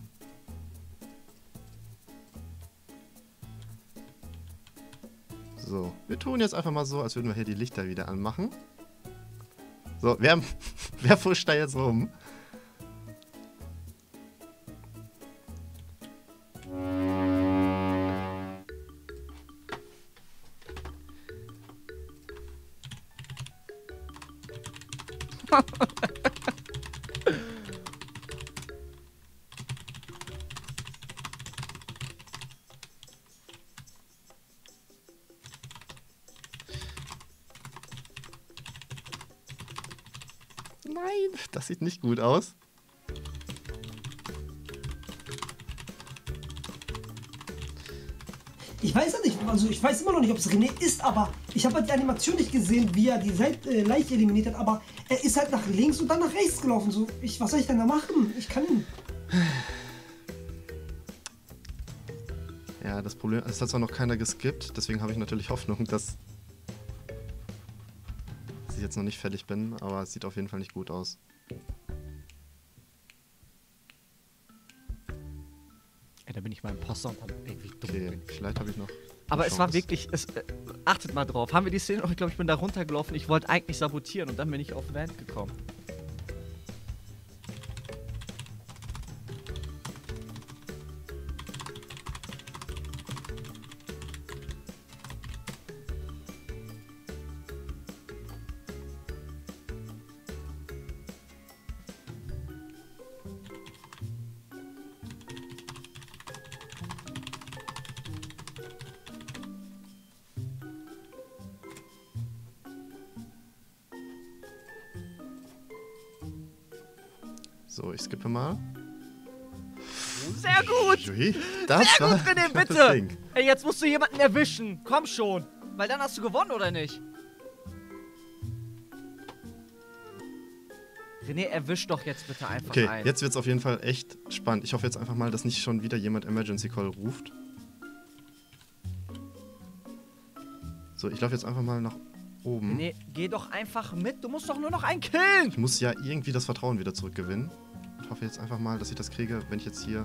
So, wir tun jetzt einfach mal so, als würden wir hier die Lichter wieder anmachen. So, wer fuscht da jetzt rum? Nein, das sieht nicht gut aus. Ich weiß ja nicht, also ich weiß immer noch nicht, ob es René ist, aber ich habe halt die Animation nicht gesehen, wie er die Leiche eliminiert hat, aber er ist halt nach links und dann nach rechts gelaufen. So, was soll ich denn da machen? Ich kann ihn. Ja, das Problem, es hat zwar noch keiner geskippt, deswegen habe ich natürlich Hoffnung, dass ich jetzt noch nicht fertig bin, aber es sieht auf jeden Fall nicht gut aus. Ey, da bin ich mal Imposter und dann, ey, wie dumm Okay, bin ich. vielleicht habe ich noch. Aber eine es war Chance. wirklich, achtet mal drauf. Haben wir die Szene noch? Ich glaube, ich bin da runtergelaufen. Ich wollte eigentlich sabotieren und dann bin ich auf Vent gekommen. So, ich skippe mal. Sehr gut! Ui, das Sehr war gut, René, ein knappes bitte! Ding. Ey, jetzt musst du jemanden erwischen. Komm schon. Weil dann hast du gewonnen, oder nicht? René, erwisch doch jetzt bitte einfach Okay, einen. jetzt wird es auf jeden Fall echt spannend. Ich hoffe jetzt einfach mal, dass nicht schon wieder jemand Emergency Call ruft. So, ich laufe jetzt einfach mal nach oben. René, geh doch einfach mit. Du musst doch nur noch einen killen. Ich muss ja irgendwie das Vertrauen wieder zurückgewinnen. Ich hoffe jetzt einfach mal, dass ich das kriege, wenn ich jetzt hier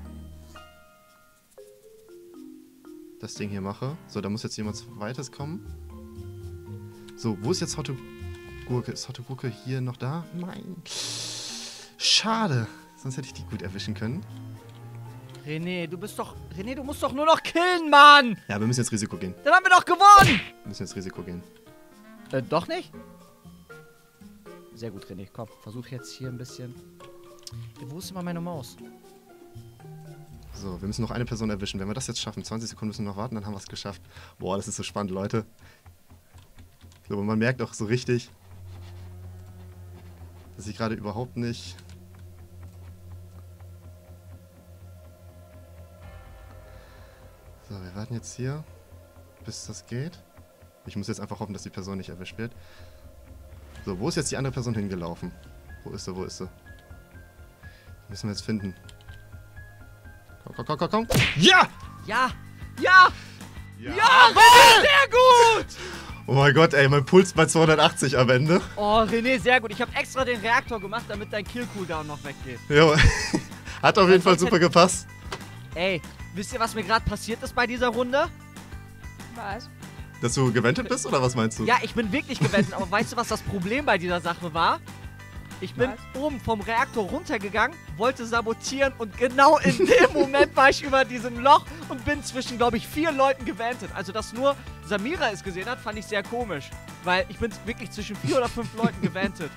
das Ding hier mache. So, da muss jetzt jemand Zweites kommen. So, wo ist jetzt Hotte Gurke? Ist Hotte Gurke hier noch da? Nein. Schade. Sonst hätte ich die gut erwischen können. René, René, du musst doch nur noch killen, Mann. Ja, wir müssen jetzt Risiko gehen. Dann haben wir doch gewonnen. Wir müssen jetzt Risiko gehen. Doch nicht? Sehr gut, René. Komm, versuch jetzt hier ein bisschen. Wo ist immer meine Maus? So, wir müssen noch eine Person erwischen. Wenn wir das jetzt schaffen, 20 Sekunden müssen wir noch warten, dann haben wir es geschafft. Boah, das ist so spannend, Leute. Ich glaube, man merkt auch so richtig, dass ich gerade überhaupt nicht... So, wir warten jetzt hier, bis das geht. Ich muss jetzt einfach hoffen, dass die Person nicht erwischt wird. So, wo ist jetzt die andere Person hingelaufen? Wo ist sie, wo ist sie? Die müssen wir jetzt finden. Komm, komm, komm, komm, komm. Ja! Ja! Ja! Ja, René, sehr gut! Oh mein Gott, ey, mein Puls bei 280 am Ende. Oh, René, sehr gut. Ich habe extra den Reaktor gemacht, damit dein Kill-Cooldown noch weggeht. Jo. Hat auf jeden Fall super gepasst. Ey, wisst ihr, was mir gerade passiert ist bei dieser Runde? Was? Dass du gewendet bist, oder was meinst du? Ja, ich bin wirklich gewendet, aber weißt du, was das Problem bei dieser Sache war? Ich bin oben vom Reaktor runtergegangen, wollte sabotieren und genau in dem Moment war ich über diesem Loch und bin zwischen, glaube ich, 4 Leuten gewendet. Also, dass nur Samira es gesehen hat, fand ich sehr komisch. Weil ich bin wirklich zwischen 4 oder 5 Leuten gewendet.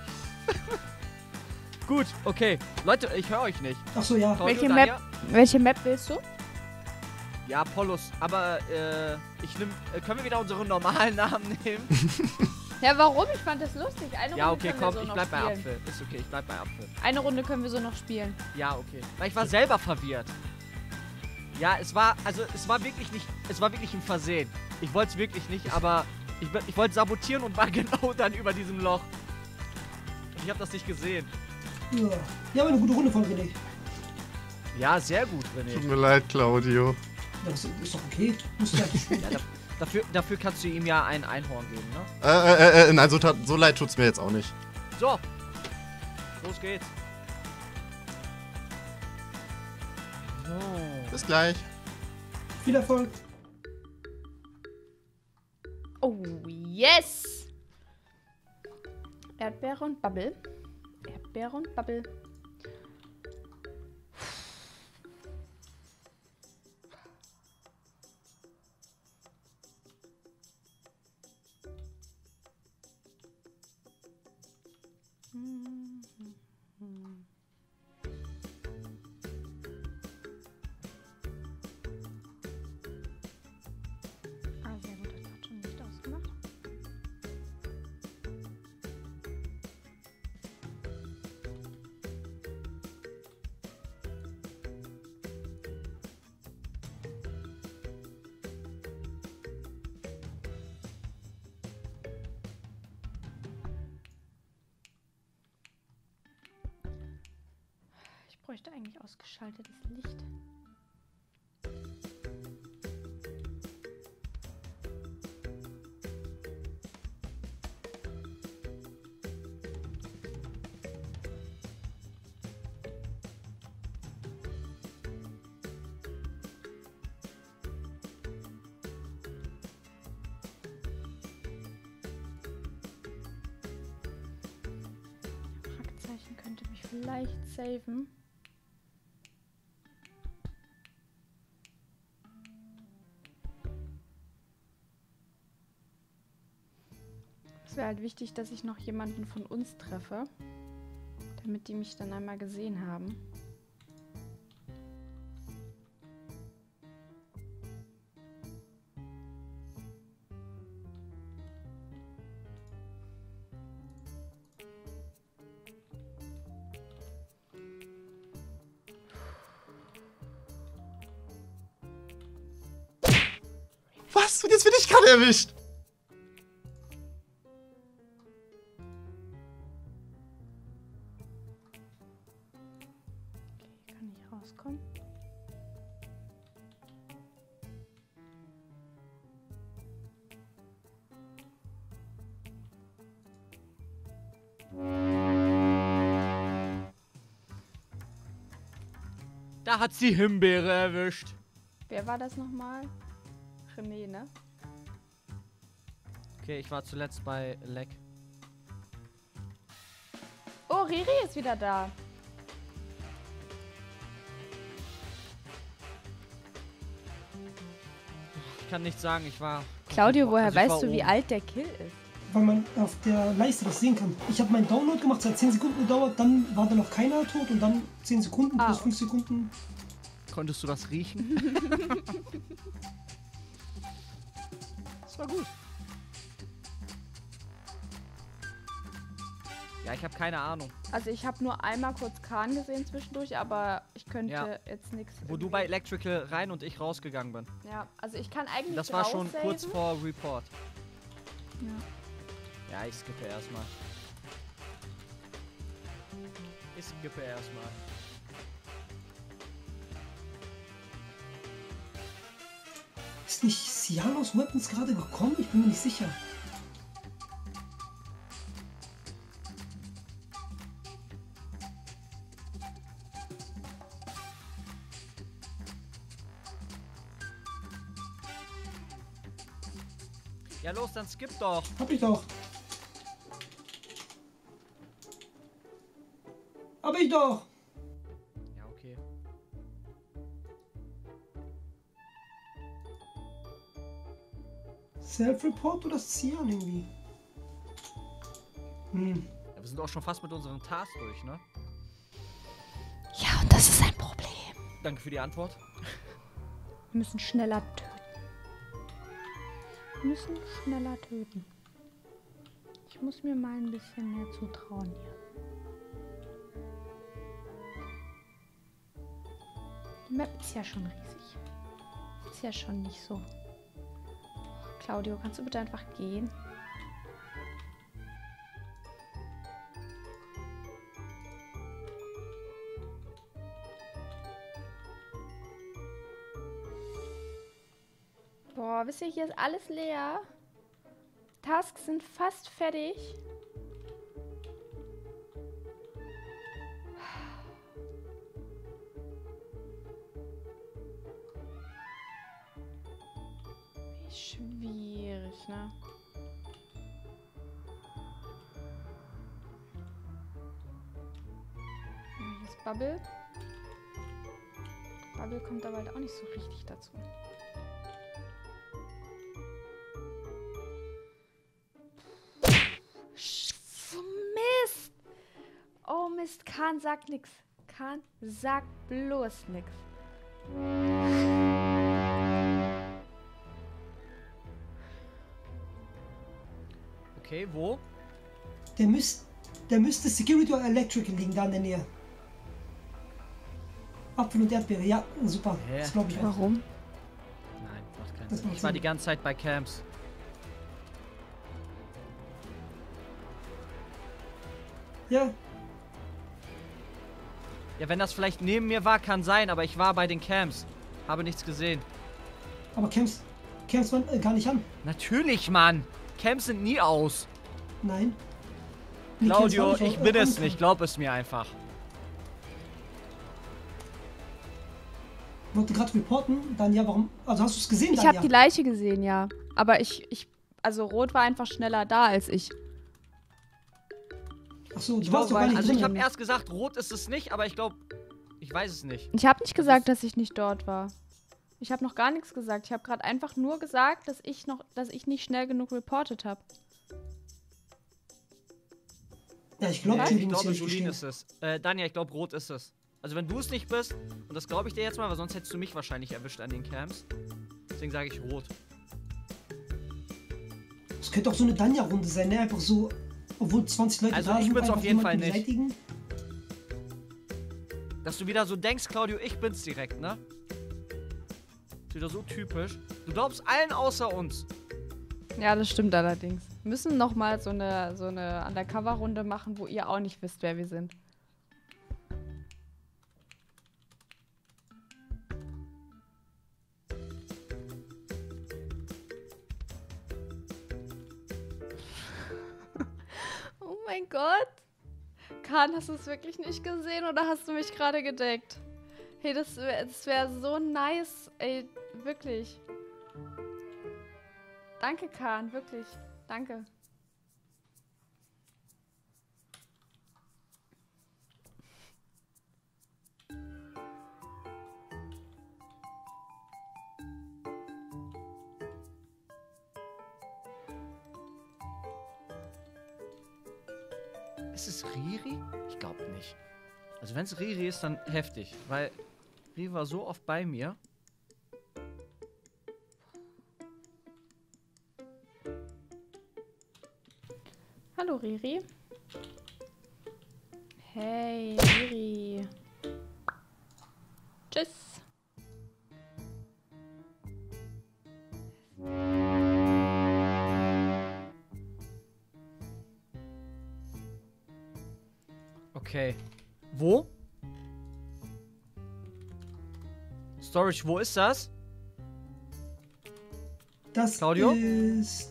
Gut, okay. Leute, ich höre euch nicht. Ach so, ja. Claudio, Welche Map willst du? Ja, Pollus. Aber, ich nehm, können wir wieder unsere normalen Namen nehmen? Ja, warum? Ich fand das lustig. Eine Ja, Runde okay, können wir komm, so ich noch bleib bei spielen. Apfel. Ist okay, ich bleib bei Apfel. Eine Runde können wir so noch spielen. Ja, okay. Weil ich war selber verwirrt. Ja, es war wirklich nicht, es war wirklich ein Versehen. Ich wollte es wirklich nicht, aber ich wollte sabotieren und war genau dann über diesem Loch. Ich habe das nicht gesehen. Ja. Wir haben eine gute Runde von René. Ja, sehr gut, Tut René. mir leid, Claudio. Ja, das ist doch okay. Musst du ja nicht spielen. Ja, dafür kannst du ihm ja ein Einhorn geben, ne? Nein, so leid tut's mir jetzt auch nicht. So. Los geht's. So. Bis gleich. Viel Erfolg. Oh, yes! Erdbeere und Bubble. Erdbeere und Bubble. Ah, sehr gut, das hat schon nicht ausgemacht. Ich bräuchte eigentlich ausgeschaltetes Licht. Fragezeichen könnte mich vielleicht saven. Es wäre halt wichtig, dass ich noch jemanden von uns treffe, damit die mich dann einmal gesehen haben. Was? Und jetzt bin ich gerade erwischt. Okay, hier kann ich rauskommen. Da hat sie Himbeere erwischt. Wer war das nochmal? René, ne? Okay, ich war zuletzt bei Leck. Oh, Riri ist wieder da. Ich kann nicht sagen, ich war... Claudio, woher Also ich war weißt du, wie oben. alt der Kill ist? Weil man auf der Leiste das sehen kann. Ich habe meinen Download gemacht, es hat 10 Sekunden gedauert, dann war da noch keiner tot und dann 10 Sekunden plus 5 Sekunden. Konntest du das riechen? Das war gut. Ja, ich habe keine Ahnung. Also ich habe nur einmal kurz Kahn gesehen zwischendurch, aber ich könnte Ja. jetzt nichts... Wo du bei Electrical rein und ich rausgegangen bin. Ja, also ich kann eigentlich Das war schon raussaven. kurz vor Report. Ja. Ja, ich skippe erstmal. Ich skippe erstmal. Ist nicht Cyanos Weapons gerade gekommen? Ich bin mir nicht sicher. Ja, los, dann skip doch. Hab ich doch. Hab ich doch. Ja, okay. Self-Report oder Cyan irgendwie? Hm. Ja, wir sind auch schon fast mit unseren Tasks durch, ne? Ja, und das ist ein Problem. Danke für die Antwort. Wir müssen schneller töten. Wir müssen schneller töten. Ich muss mir mal ein bisschen mehr zutrauen hier. Die Map ist ja schon riesig. Ist ja schon nicht so. Claudio, kannst du bitte einfach gehen? Boah, wisst ihr, hier ist alles leer. Tasks sind fast fertig. Wie schwierig, ne? Hier ist Bubble. Bubble kommt aber halt auch nicht so richtig dazu. Mist! Mist, Kahn sagt nix. Kahn sagt bloß nix. Okay, wo? Der müsste Security oder Electrical liegen, da in der Nähe. Apfel und Erdbeere, ja, super. Hä? Das glaube ich auch. Warum? Nein, macht keinen Das Sinn. macht Ich war Sinn. die ganze Zeit bei Camps. Ja, Ja, wenn das vielleicht neben mir war, kann sein, aber ich war bei den Camps. Habe nichts gesehen. aber Camps waren gar nicht an. Natürlich, Mann. Camps sind nie aus. Nein. Nee, Claudio, Camps waren ich bin es an. nicht. Glaub es mir einfach. Ich wollte gerade reporten, dann ja, warum? Also hast du es gesehen, Ich dann habe die Leiche gesehen, ja. Aber also Rot war einfach schneller da als ich. Achso, du warst doch gar weiß- nicht Also drin. ich habe erst gesagt, rot ist es nicht, aber ich glaube, ich weiß es nicht. Ich habe nicht gesagt, dass ich nicht dort war. Ich habe noch gar nichts gesagt. Ich habe gerade einfach nur gesagt, dass ich nicht schnell genug reportet habe. Ja, ich glaube, Ich Julie muss glaube, hier Julien nicht ist es. Danja, ich glaube, rot ist es. Also wenn du es nicht bist, und das glaube ich dir jetzt mal, weil sonst hättest du mich wahrscheinlich erwischt an den Camps. Deswegen sage ich rot. Es könnte auch so eine Danja-Runde sein, ne? Einfach so, obwohl 20 Leute Also da ich sind, bin's einfach auf jeden Fall jemanden nicht. beseitigen. Dass du wieder so denkst, Claudio, ich bin's direkt, ne? Ist wieder so typisch. Du glaubst allen außer uns. Ja, das stimmt allerdings. Wir müssen nochmal so eine Undercover-Runde machen, wo ihr auch nicht wisst, wer wir sind. Oh mein Gott. Kahn, hast du es wirklich nicht gesehen oder hast du mich gerade gedeckt? Hey, das wär so nice. Ey, wirklich. Danke, Kahn, wirklich. Danke. Ist es Riri? Ich glaube nicht. Also wenn es Riri ist, dann heftig. Weil Riri war so oft bei mir. Hallo, Riri. Hey, Riri. Tschüss. Okay. Wo? Storage, wo ist das? Das Claudio? ist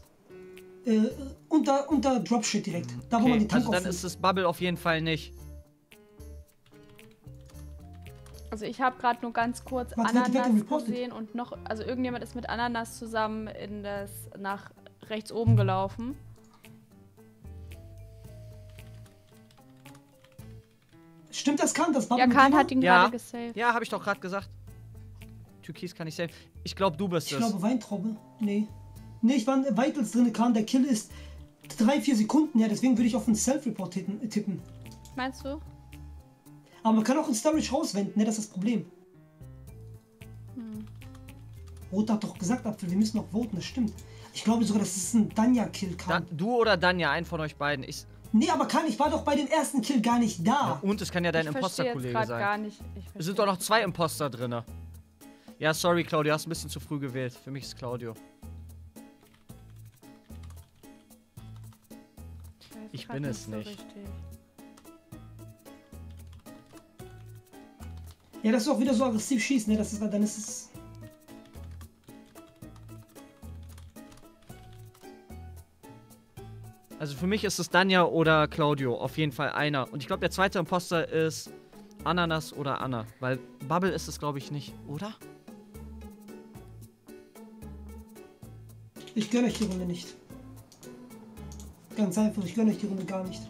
unter Dropshit direkt. Da, wo man Okay, den Tank also dann auffüllt. ist das Bubble auf jeden Fall nicht. Also ich habe gerade nur ganz kurz Warte, wer hat Ananas reported? gesehen und noch, also irgendjemand ist mit Ananas zusammen nach rechts oben gelaufen. Stimmt das, Kahn? Das Ja, Bubble Kahn Thema? hat ihn Ja. gerade gesaved. Ja, habe ich doch gerade gesagt. Türkis kann ich sehen. Ich glaube, du bist Ich es. glaube Weintraube. Nee. Nee, ich war in Vitals drin, Kahn. Der Kill ist 3-4 Sekunden her, deswegen würde ich auf einen Self-Report tippen. Meinst du? Aber man kann auch in Storage rauswenden, ne? Das ist das Problem. Rot hat doch gesagt, Apfel, wir müssen noch voten, das stimmt. Ich glaube sogar, das ist ein Danja-Kill, Kahn. Du oder Danja, einen von euch beiden. Nee, aber Kahn, ich war doch bei dem ersten Kill gar nicht da. Und es kann ja dein Ich verstehe jetzt Imposter-Kollege gerade sein. gar nicht. Es sind doch noch 2 Imposter drin. Ja, sorry, Claudio, hast ein bisschen zu früh gewählt. Für mich ist Claudio. Ich bin es nicht. Ja, das ist auch wieder so aggressiv schießen, ne? Dann ist es. Also für mich ist es Danja oder Claudio. Auf jeden Fall einer. Und ich glaube, der zweite Imposter ist Ananas oder Anna. Weil Bubble ist es, glaube ich, nicht, oder? Ich gönne euch die Runde nicht. Ganz einfach, ich gönne euch die Runde gar nicht.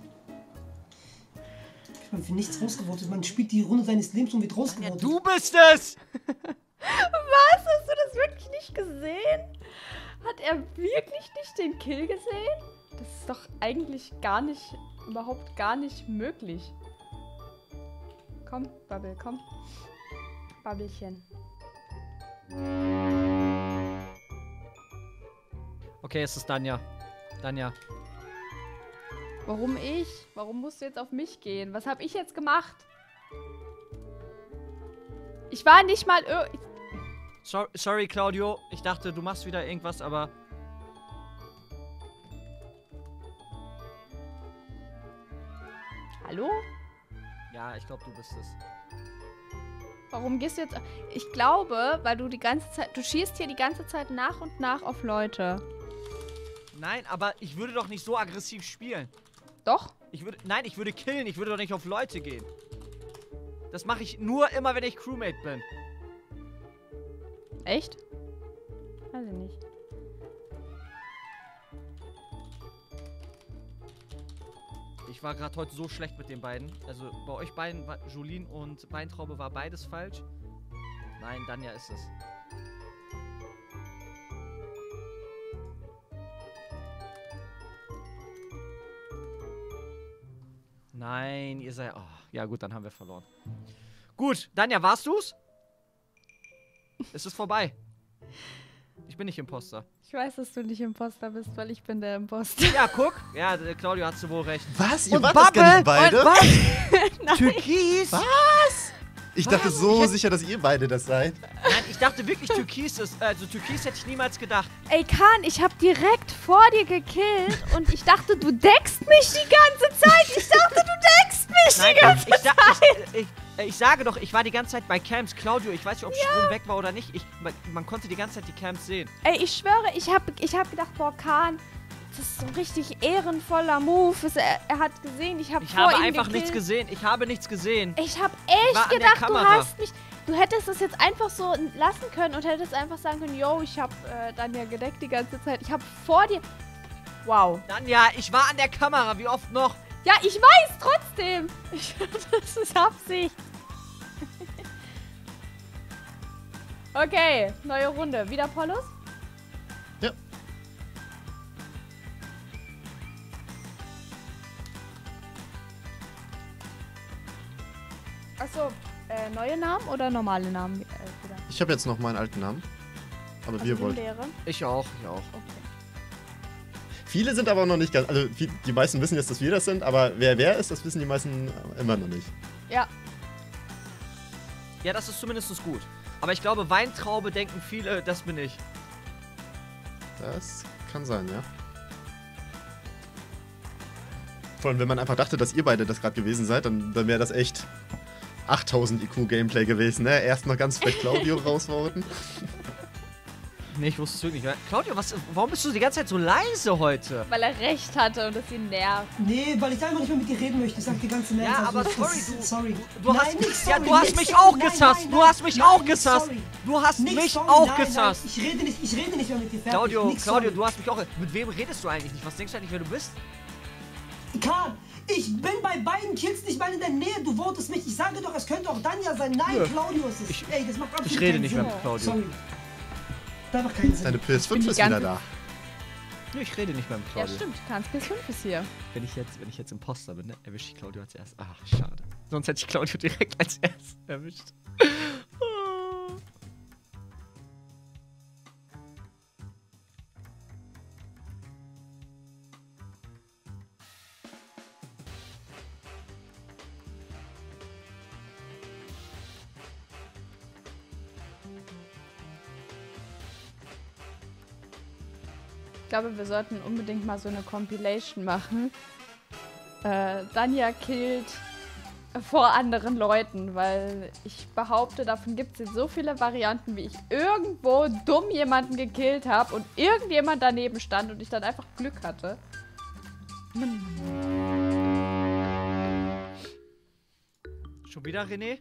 Ich meine, für nichts rausgevotet. Man spielt die Runde seines Lebens und wird Ja, rausgevotet. du bist es! Was? Hast du das wirklich nicht gesehen? Hat er wirklich nicht den Kill gesehen? Das ist doch eigentlich überhaupt gar nicht möglich. komm. Bubble, komm. Bubbelchen. Okay, es ist Danja. Danja. Warum ich? Warum musst du jetzt auf mich gehen? Was habe ich jetzt gemacht? Ich war nicht mal... Sorry, Claudio. Ich dachte, du machst wieder irgendwas, aber... Hallo? Ja, ich glaube, du bist es. Warum gehst du jetzt... Ich glaube, weil du die ganze Zeit... Du schießt hier die ganze Zeit nach und nach auf Leute. Nein, aber ich würde doch nicht so aggressiv spielen. Doch? Nein, ich würde killen. Ich würde doch nicht auf Leute gehen. Das mache ich nur immer, wenn ich Crewmate bin. Echt? Weiß ich nicht. Ich war gerade heute so schlecht mit den beiden. Also bei euch beiden, Jolien und Weintraube, war beides falsch. Nein, Danja ist es. Nein, ihr seid... Oh, ja gut, dann haben wir verloren. Gut, Danja, warst du's? Es ist vorbei. Ich bin nicht Imposter. Ich weiß, dass du nicht Imposter bist, weil ich bin der Imposter. Ja, guck. Ja, Claudio hat wohl recht. Was? Ihr Und wart das gar nicht beide? Und was? Türkis? Was? Ich dachte Was? so sicher, dass ihr beide das seid. Nein, ich dachte wirklich Türkis ist... Also Türkis hätte ich niemals gedacht. Ey, Kahn, ich hab direkt vor dir gekillt und ich dachte, du deckst mich die ganze Zeit. Ich dachte, du deckst mich Nein, die ganze Zeit. ich sage doch, ich war die ganze Zeit bei Camps. Claudio, ich weiß nicht, ob Strom weg war oder nicht. Man konnte die ganze Zeit die Camps sehen. Ey, ich schwöre, ich hab gedacht, boah, Kahn, das ist so ein richtig ehrenvoller Move. Er hat gesehen, ich habe Ich vor habe ihm einfach gekillt. nichts gesehen. Ich habe nichts gesehen. Ich hab war echt an der gedacht, du Kamera. hast mich... Du hättest das jetzt einfach so lassen können und hättest einfach sagen können, yo, ich hab dann ja gedeckt die ganze Zeit. Ich hab vor dir... Wow. Danja, ich war an der Kamera. Wie oft noch? Ja, ich weiß trotzdem. Das ist Absicht. Okay, neue Runde. Wieder Polos? Ja. Achso, neue Namen oder normale Namen wieder? Ich habe jetzt noch meinen alten Namen. Aber wie ihr wollt. Leere? Ich auch, ich auch. Okay. Viele sind aber noch nicht ganz. Also die meisten wissen jetzt, dass wir das sind, aber wer ist, das wissen die meisten immer noch nicht. Ja, Ja, das ist zumindest gut. Aber ich glaube, Weintraube denken viele, das bin ich. Das kann sein, ja. Vor allem, wenn man einfach dachte, dass ihr beide das gerade gewesen seid, dann wäre das echt 8000 IQ Gameplay gewesen, ne? Erst noch ganz frech Claudio rausvoten. Nee, ich wusste es wirklich nicht. Claudio, warum bist du die ganze Zeit so leise heute? weil er recht hatte und es ihn nervt. Nee, weil ich einfach nicht mehr mit dir reden möchte. Ich sag dir ganz im Ernst. Ja, also, aber das sorry, ist- sorry. Du Nein, hast, nicht ja, sorry, du hast nicht mich sorry. auch Nein, gesasst. nein, Du nein, hast mich nein, auch nicht gesasst. sorry. Du hast Nicht mich sorry, auch nein, gesasst. Nein, ich rede nicht mehr mit dir. Fertig. Claudio, Nicht Claudio, sorry. du hast mich auch... Mit wem redest du eigentlich nicht? Was denkst du eigentlich, wer du bist? Kahn, ich bin bei beiden Kills nicht mal in der Nähe. Du votest mich. Ich sage doch, es könnte auch Danja sein. Nein, Nö. Claudio ist es. Ey, das macht absolut Ich rede keinen nicht Sinn. mehr mit Claudio. Sorry. Das macht keinen Sinn. Deine PS5 bin die ist wieder ganze- da. Nee, ich rede nicht mehr mit Ja, Claudio. stimmt. Kahns PS5 ist hier. Wenn ich jetzt Imposter bin, ne, erwische ich Claudio als erstes. Ach, schade. Sonst hätte ich Claudio direkt als erstes erwischt. Ich glaube, wir sollten unbedingt mal so eine Compilation machen. Danja killt vor anderen Leuten, weil ich behaupte, davon gibt es jetzt so viele Varianten, wie ich irgendwo dumm jemanden gekillt habe und irgendjemand daneben stand und ich dann einfach Glück hatte. Schon wieder, René?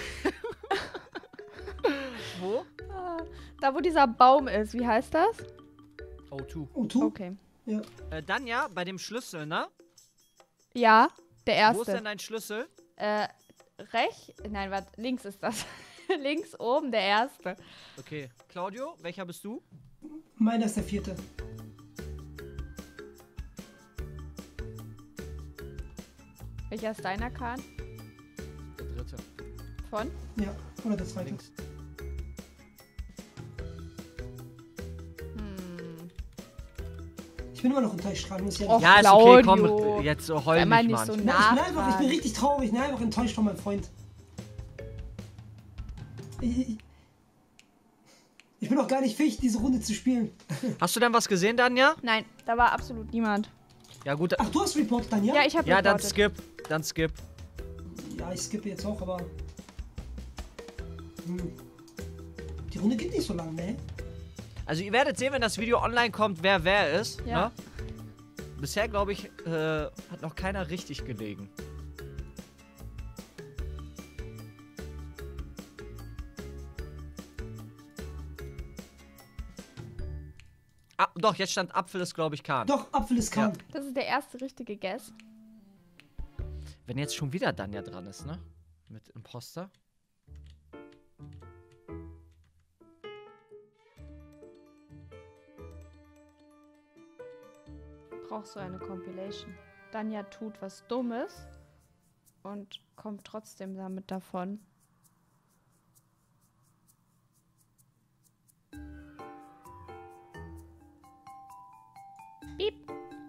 Wo? Da, wo dieser Baum ist, wie heißt das? O2. Oh, tu? Okay. Ja. Danja, bei dem Schlüssel, ne? Ja, der Wo ist denn erste. dein Schlüssel? Nein, warte, links ist das. Links oben, der erste. Okay. Claudio, welcher bist du? Meiner ist der 4. Welcher ist deiner, Kahn? Der dritte. Von? Ja, oder der zweite. Links. Ich bin immer noch enttäuscht dran, muss ich Och, ehrlich Ja, ist okay, Claudio. komm, jetzt heul Sei mal nicht, nicht Mann. so sagen. Ich bin nachtragend. richtig traurig, ich bin einfach enttäuscht von meinem Freund. Ich bin auch gar nicht fähig, diese Runde zu spielen. Hast du denn was gesehen, Danja? Nein, da war absolut niemand. Ja, gut. Ach, du hast reportet dann, ja? Ja, ich habe Ja, dann reportet. skip. Dann skip. Ja, ich skippe jetzt auch, aber... Die Runde geht nicht so lang, ne? Also, ihr werdet sehen, wenn das Video online kommt, wer ist. Ja. Ne? Bisher, glaube ich, hat noch keiner richtig gelegen. Ah, doch, jetzt stand Apfel ist, glaube ich, Kahn. Doch, Apfel ist Kahn. Das ist der erste richtige Guess. Wenn jetzt schon wieder Danja dran ist, ne? Mit Imposter. Brauchst du eine Compilation. Danja tut was Dummes und kommt trotzdem damit davon. Piep.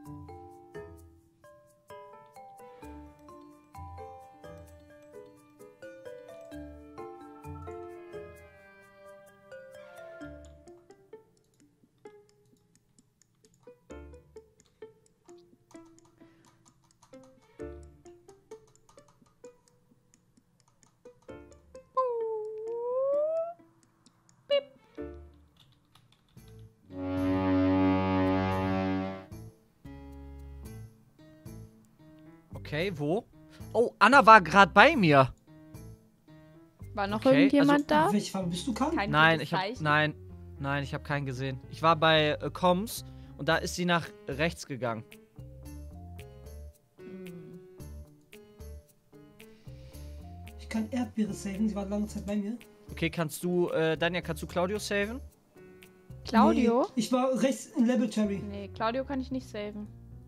Okay, wo? Oh, Anna war gerade bei mir. War noch Okay, irgendjemand da? Welche Farbe bist du, Kahn? Kein Nein, gutes ich habe Zeichen. nein, ich habe keinen gesehen. Ich war bei Comms und da ist sie nach rechts gegangen. Ich kann Erdbeere saven, sie war lange Zeit bei mir. Okay, kannst du Danja, kannst du Claudio saven? Claudio? Nee, ich war rechts in Laboratory. Nee, Claudio kann ich nicht saven.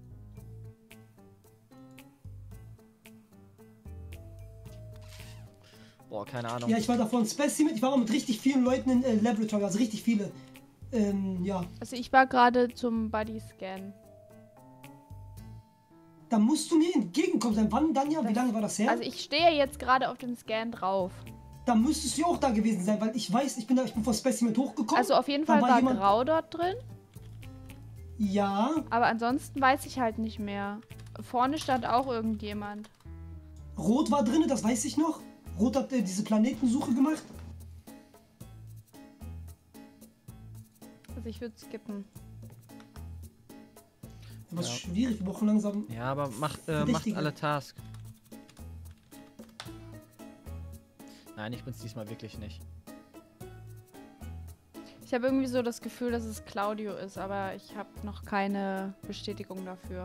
Boah, keine Ahnung. Ja, ich war davor in Specimen, ich war aber mit richtig vielen Leuten in Laboratory, also richtig viele. Ja. Also ich war gerade zum Bodyscan. Da musst du mir entgegenkommen sein. Wann, Danja? Wie lange war das her? Also ich stehe jetzt gerade auf dem Scan drauf. Da müsstest du ja auch da gewesen sein, weil ich weiß, ich bin vor Specimen hochgekommen. Also auf jeden Da Fall war jemand- Grau dort drin. Ja, Aber ansonsten weiß ich halt nicht mehr. Vorne stand auch irgendjemand. Rot war drin, das weiß ich noch. Rot hat diese Planetensuche gemacht. Also ich würde skippen. Was Ja. schwierig, wir brauchen langsam. Ja, aber macht Verdächtige. alle Tasks. Nein, ich bin's diesmal wirklich nicht. Ich habe irgendwie so das Gefühl, dass es Claudio ist, aber ich habe noch keine Bestätigung dafür.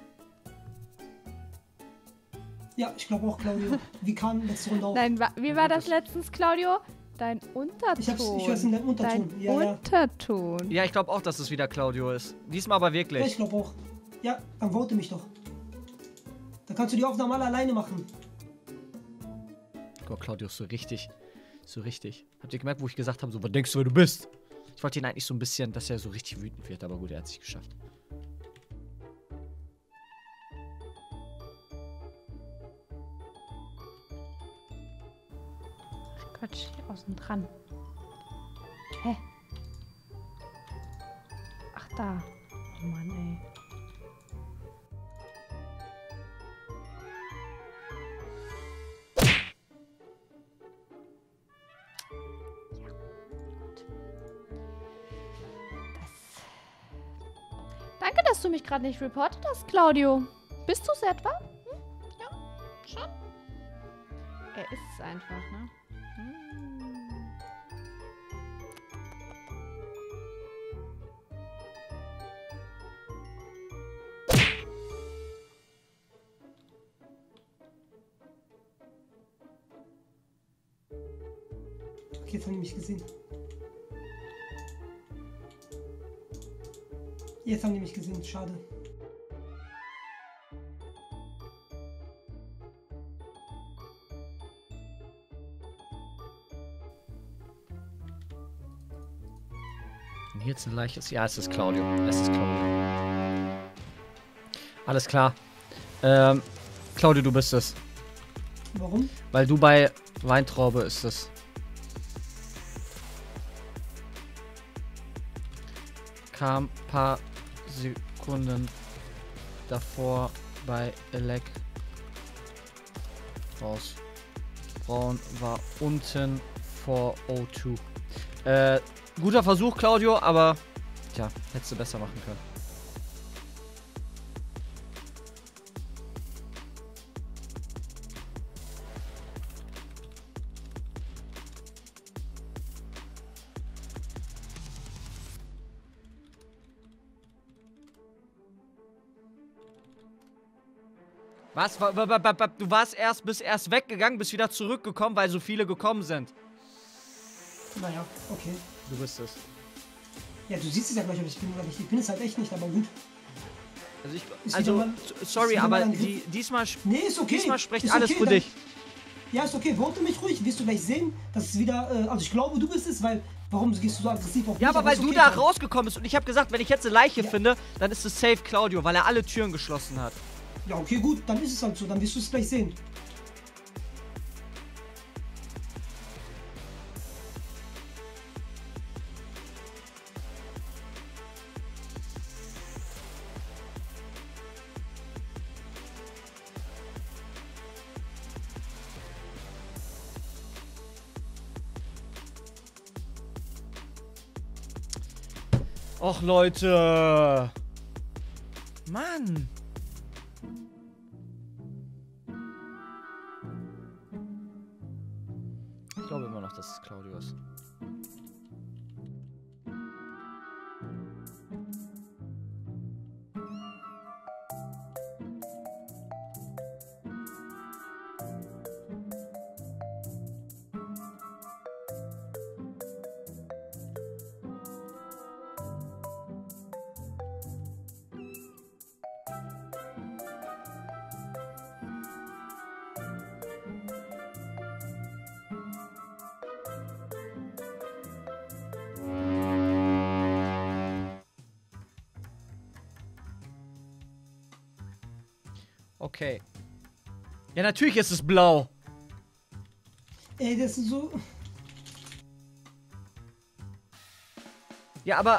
Ja, ich glaube auch, Claudio. Wie kam letzte Runde auch? Nein, wie war das letztens, Claudio? Dein Unterton. Ich hör's in deinem Unterton. Dein Ja, ja. Unterton. Ja, ich glaube auch, dass es wieder Claudio ist. Diesmal aber Ja, ich wirklich. glaube auch. Ja, dann vote mich doch. Dann kannst du die Aufnahme alle alleine machen. Guck, Claudio ist so richtig. So richtig. Habt ihr gemerkt, wo ich gesagt habe, so, was denkst du, wer du bist? Ich wollte ihn eigentlich so ein bisschen, dass er so richtig wütend wird, aber gut, er hat es nicht geschafft. Quatsch, außen dran. Hä? Ach da. Oh Mann, ey. Ja, gut. Danke, dass du mich gerade nicht reportet hast, Claudio. Bist du es etwa? Hm? Ja, schon. Er ist es einfach, ne? Okay, jetzt haben die mich gesehen. Jetzt haben die mich gesehen, schade. Und hier jetzt ein leichtes. Ja, es ist Claudio. Es ist Claudio. Alles klar. Claudio, du bist es. Warum? Weil du bei Weintraube ist es. Kam paar Sekunden davor bei Elec raus. Braun war unten vor O2. Guter Versuch, Claudio, aber tja, hättest du besser machen können. Was? Du bist erst weggegangen, bist wieder zurückgekommen, weil so viele gekommen sind. Naja, okay. Du bist es. Ja, du siehst es ja gleich, ob ich bin oder nicht. Ich bin es halt echt nicht, aber gut. Sorry, aber diesmal Nee, ist okay. Diesmal spricht ist alles okay, für dich. Ja, ist okay. Vote mich ruhig. Wirst du gleich sehen, dass es wieder... also ich glaube, du bist es, weil... Warum gehst du so aggressiv auf mich? Ja, aber weil ist du okay, da dann. rausgekommen bist und ich habe gesagt, wenn ich jetzt eine Leiche finde, dann ist es safe Claudio, weil er alle Türen geschlossen hat. Ja, okay, gut. Dann ist es halt so. Dann wirst du es gleich sehen. Och, Leute. Mann. Ich glaube immer noch, dass es Claudio ist. Okay. Ja, natürlich ist es blau. Ey, das ist so... Ja, aber...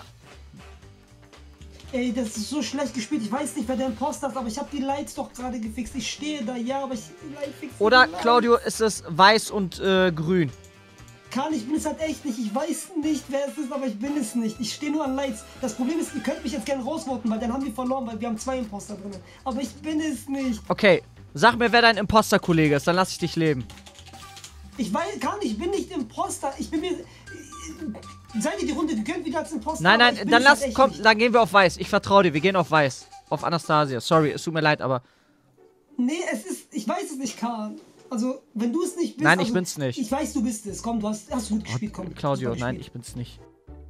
Ey, das ist so schlecht gespielt. Ich weiß nicht, wer der Imposter ist, aber ich habe die Lights doch gerade gefixt. Ich stehe da, ja, aber ich... Oder, Claudio, ist es weiß und grün? Karl, ich bin es halt echt nicht. Ich weiß nicht, wer es ist, aber ich bin es nicht. Ich stehe nur an Lights. Das Problem ist, ihr könnt mich jetzt gerne rausvoten, weil dann haben wir verloren, weil wir haben 2 Imposter drin. Aber ich bin es nicht. Okay, sag mir, wer dein Imposter-Kollege ist, dann lass ich dich leben. Ich weiß, Karl, ich bin nicht Imposter. Ich bin mir... Seid ihr die Runde gekönnt wieder als Imposter? Nein, aber ich nein, bin dann es halt lass, echt komm, nicht. dann gehen wir auf weiß. Ich vertraue dir, wir gehen auf weiß. Auf Anastasia. Sorry, es tut mir leid, aber... Nee, es ist... Ich weiß es nicht, Karl. Also, wenn du es nicht bist... Nein, also, ich bin's nicht. Ich weiß, du bist es. Komm, du hast gut gespielt, komm. Claudio, Super nein, gespielt. ich bin's nicht.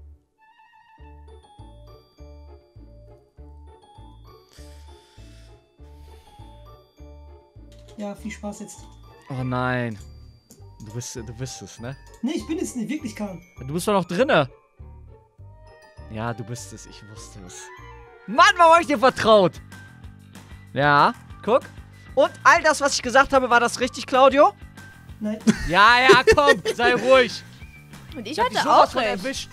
Ja, viel Spaß jetzt. Oh nein. Du bist es, ne? Nee, ich bin es nicht, wirklich, Karl. Du bist doch noch drinne. Ja, du bist es, ich wusste es. Mann, warum hab ich dir vertraut? Ja, guck. Und all das, was ich gesagt habe, war das richtig, Claudio? Nein. Ja, ja, komm, sei ruhig. Und ich hab dich hatte sowas auch von recht. erwischt.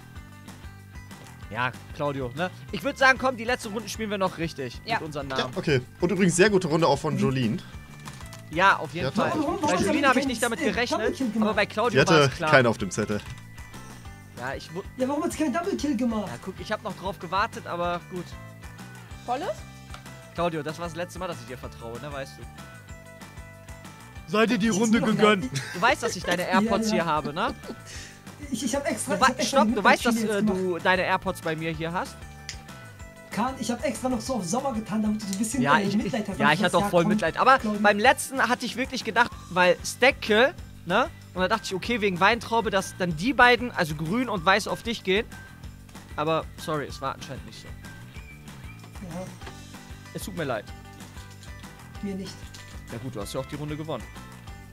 Ja, Claudio, ne? Ich würde sagen, komm, die letzte Runde spielen wir noch richtig. Ja. Mit unseren Ja, Namen. okay. Und übrigens sehr gute Runde auch von Jolene. Ja, auf jeden Ja, Fall. warum- Bei warum- Jolene habe ich warum- nicht damit Double gerechnet, Kill gemacht? aber bei Die Claudio war hatte es klar. keinen auf dem Zettel. Ja, Ja, warum hat sie keinen Double Kill gemacht? ja, guck, ich habe noch drauf gewartet, aber gut. Volles? Claudio, das war das letzte Mal, dass ich dir vertraue, ne, weißt du. Sei dir die Das ist Runde mir doch gegönnt. leid. Du weißt, dass ich deine AirPods Ja, ja. hier habe, ne? Ich habe extra... Du, ich hab extra stopp, die du weißt, dass Mitleidsschiene jetzt du deine AirPods bei mir hier hast? Karl, ich habe extra noch so auf sauer getan, damit du so ein bisschen Ja, Mitleid hast. ja, ich hatte auch voll komm, Mitleid. Aber Claudio. beim letzten hatte ich wirklich gedacht, weil Stackkill, ne? Und da dachte ich, okay, wegen Weintraube, dass dann die beiden, also grün und weiß, auf dich gehen. Aber, sorry, es war anscheinend nicht so. Ja, Es tut mir leid. mir nicht. Ja gut, du hast ja auch die Runde gewonnen.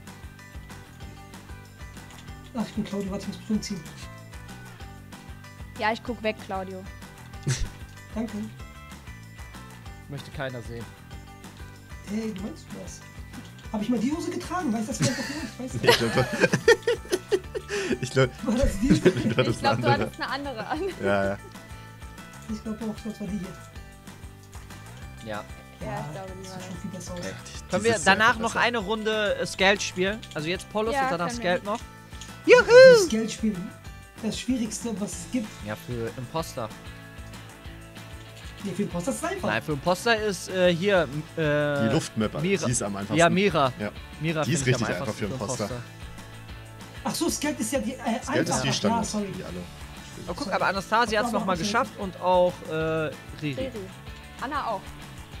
Ach, ich bin Claudio, warte, ich muss mich umziehen. Ja, ich guck weg, Claudio. Danke. Möchte keiner sehen. Hey, du meinst du das? Habe ich mal die Hose getragen? Weiß das vielleicht doch nur? Ich weiß Ich nicht. glaube, ich glaube, War das die? du Ich hattest glaube, eine du andere. hattest eine andere an. Ja, ja. Ich glaube auch, das war die hier. Ja. Ja, ich glaube, die Das war sieht schon das. viel besser aus. Können wir danach noch eine Runde Skeld spielen? Also jetzt Polos Ja, und danach können Skeld noch? Das Geldspiel. Das Schwierigste, was es gibt. Ja, für Imposter. Nee, für den Post, das ist einfach. Nein, für Imposter ist hier Die Luftmap, Mira. die ist am einfachsten. Ja, Mira. Ja. Mira Die ist find ich am richtig einfach einfachsten für Imposter. Ach so, Skeld ist ja die Geld ist einfach. die Standard, Ja, sorry. die alle. Oh, guck, aber Anastasia hat es Aber nochmal auch geschafft und auch Riri. Riri. Anna auch.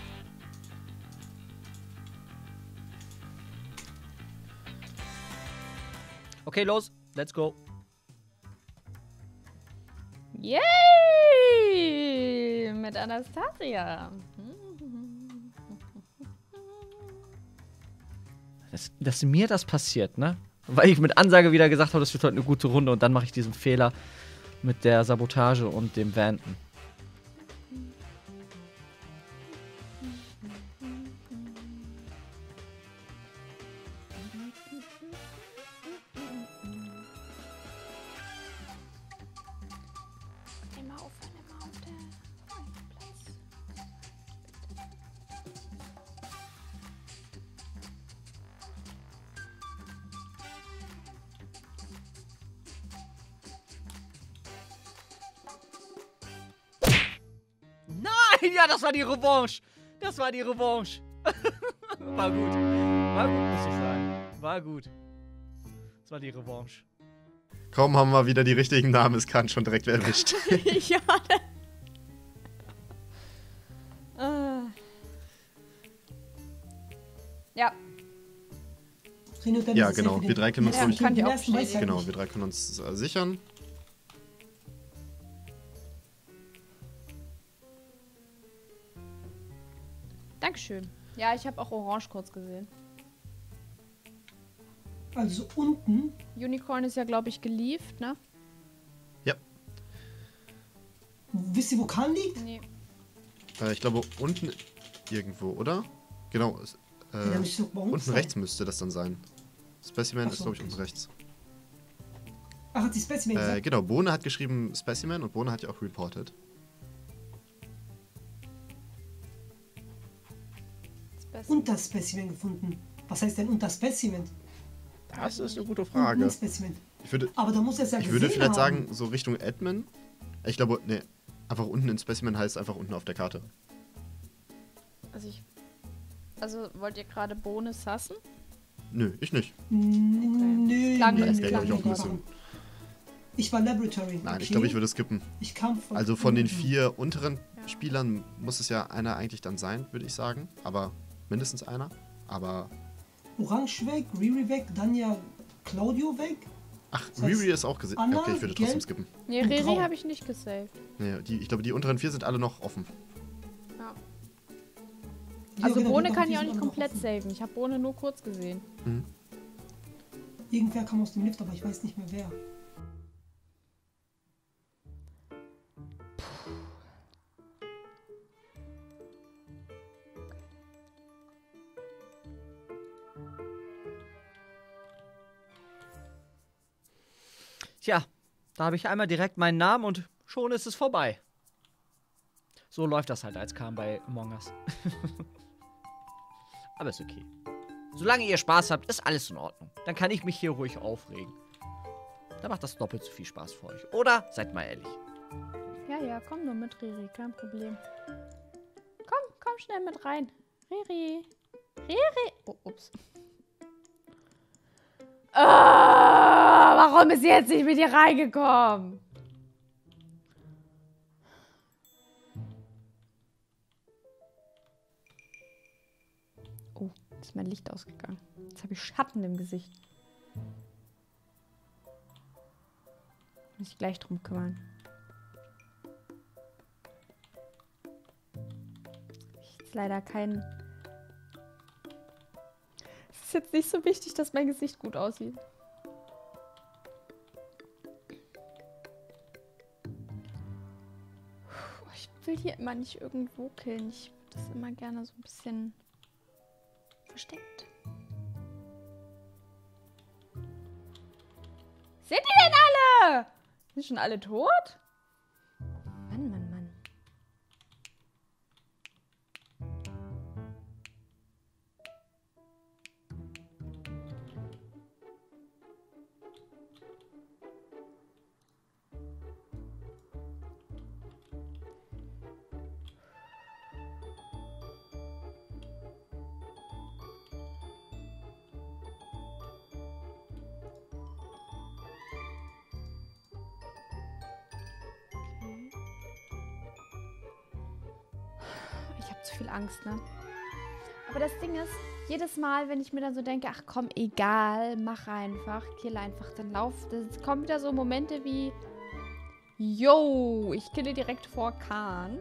Okay, los. Let's go. Yay! Mit Anastasia. Dass mir das passiert, ne? Weil ich mit Ansage wieder gesagt habe, das wird heute eine gute Runde und dann mache ich diesen Fehler mit der Sabotage und dem Vanten. Immer aufhören, immer auf der Platz. Nein, ja, das war die Revanche. Das war die Revanche. War gut. War gut, muss ich sagen. War gut. Das war die Revanche. Kaum haben wir wieder die richtigen Namen, es kann schon direkt erwischt. Ja. Ah. Ja, René und Dennis Ja, ist genau. safe Wir drei können uns, Ja, glaub ich, kann die auch ersten weiß ich halt genau, nicht. wir drei können uns sichern. Dankeschön. Ja, ich habe auch Orange kurz gesehen. Also unten. Unicorn ist ja, glaube ich, gelieft, ne? Ja. Wisst ihr, wo Kahn liegt? Nee. Ich glaube, unten irgendwo, oder? Genau. Ja, der müsste doch bei uns Unten sein. rechts müsste das dann sein. Specimen Ach ist, so, glaube ich, okay. unten rechts. Ach, hat die Specimen gesagt? Genau, Bohne hat geschrieben Specimen und Bohne hat ja auch reported. Unter Specimen gefunden. Was heißt denn unter Specimen? Das ist eine gute Unten Frage. im Specimen. Ich würde, Aber da muss er es ja ich würde gesehen vielleicht haben. sagen, so Richtung Admin. Ich glaube, ne, einfach unten in Specimen heißt einfach unten auf der Karte. Also wollt ihr gerade Bohne sassen? Nö, ich nicht. Nö, Klang- nö, es nö, klang nö, auch ein nö. bisschen. Ich war Laboratory. Nein, okay? ich glaube, ich würde skippen. Ich kam von Also von den unten. 4 unteren Ja. Spielern muss es ja einer eigentlich dann sein, würde ich sagen. Aber mindestens einer. Aber. Orange weg, Riri weg, dann ja Claudio weg. Ach, Das heißt, Riri ist auch gesehen. Anna, Okay, ich würde trotzdem Gelb. skippen. Nee, Und Riri Braun. habe ich nicht gesaved. Nee, ich glaube, die unteren 4 sind alle noch offen. Ja. Ja, Also genau, Bohne die kann ich auch sind nicht alle noch komplett offen. saven. Ich habe Bohne nur kurz gesehen. Irgendwer kam aus dem Lift, aber ich weiß nicht mehr wer. Tja, da habe ich einmal direkt meinen Namen und schon ist es vorbei. So läuft das halt als Kam bei Among Us. Aber ist okay. Solange ihr Spaß habt, ist alles in Ordnung. Dann kann ich mich hier ruhig aufregen. Da macht das doppelt so viel Spaß für euch. Oder? Seid mal ehrlich. Ja, ja, komm nur mit, Riri, kein Problem. Komm schnell mit rein. Riri. Riri. Oh, ups. Warum ist sie jetzt nicht mit dir reingekommen? Oh, ist mein Licht ausgegangen. Jetzt habe ich Schatten im Gesicht. Muss ich gleich drum kümmern. Jetzt leider kein... Es ist jetzt nicht so wichtig, dass mein Gesicht gut aussieht. will hier immer nicht irgendwo killen. Ich würde das immer gerne so ein bisschen versteckt. Sind die denn alle? Sind schon alle tot? Mann, Mann, Mann. Ich habe zu viel Angst, ne? Aber das Ding ist, jedes Mal, wenn ich mir dann so denke, ach komm, egal, mach einfach, kill einfach, dann lauf. Es kommen wieder so Momente wie, yo, ich kille direkt vor Khan.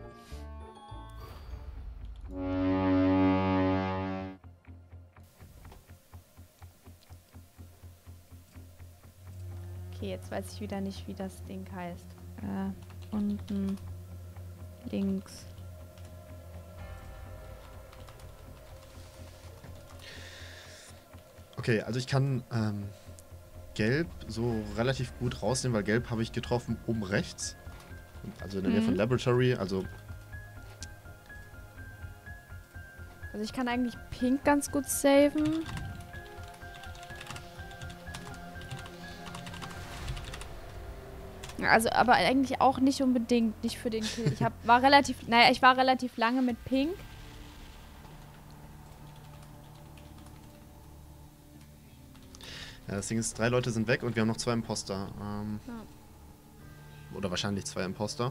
Okay, jetzt weiß ich wieder nicht, wie das Ding heißt. Unten links. Okay, also ich kann Gelb so relativ gut rausnehmen, weil Gelb habe ich getroffen oben rechts. Also in der Nähe von Laboratory, also... Also ich kann eigentlich Pink ganz gut saven. Also, aber eigentlich auch nicht unbedingt, nicht für den Kill. Ich war relativ lange mit Pink. Ja, das Ding ist, 3 Leute sind weg und wir haben noch 2 Imposter. Ja. Oder wahrscheinlich 2 Imposter.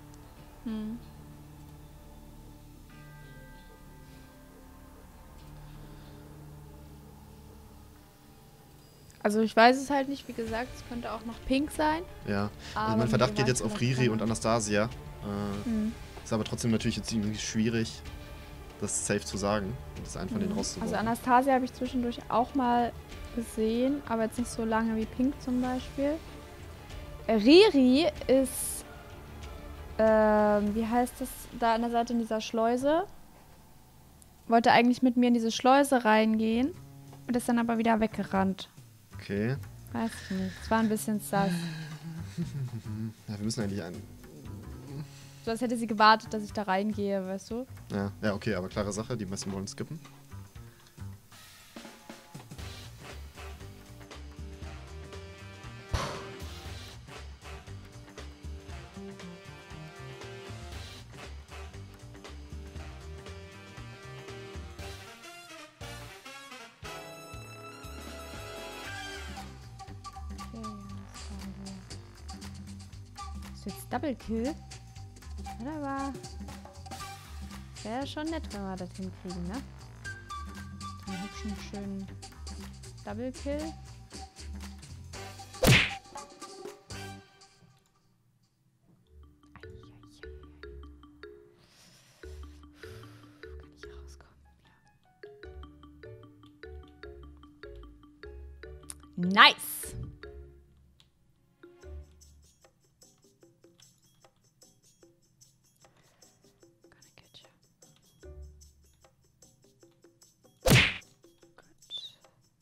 Also ich weiß es halt nicht, wie gesagt, es könnte auch noch Pink sein. Ja, also Aber mein Verdacht mir geht weiß jetzt auf das Riri gar und nicht. Anastasia. Ist aber trotzdem natürlich jetzt irgendwie schwierig, das safe zu sagen und das einen von denen Also rauszuholen. Anastasia habe ich zwischendurch auch mal gesehen, aber jetzt nicht so lange wie Pink zum Beispiel. Riri ist, wie heißt das, da an der Seite in dieser Schleuse. Wollte eigentlich mit mir in diese Schleuse reingehen und ist dann aber wieder weggerannt. Okay. Weiß ich nicht. Es war ein bisschen sass. Ja, wir müssen eigentlich einen... So als hätte sie gewartet, dass ich da reingehe, weißt du? Ja, okay, aber klare Sache, die meisten wollen skippen. Ist jetzt Double Kill? Aber wäre schon nett, wenn wir das hinkriegen, ne? Einen hübschen, schönen Double Kill. Kann ich rauskommen? Ja. Nice! Gonna get you. Gut.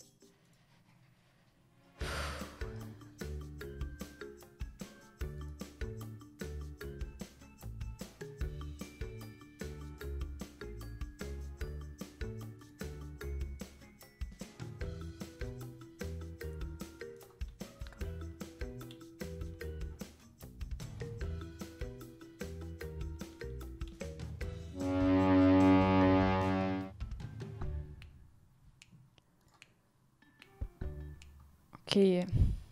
Okay.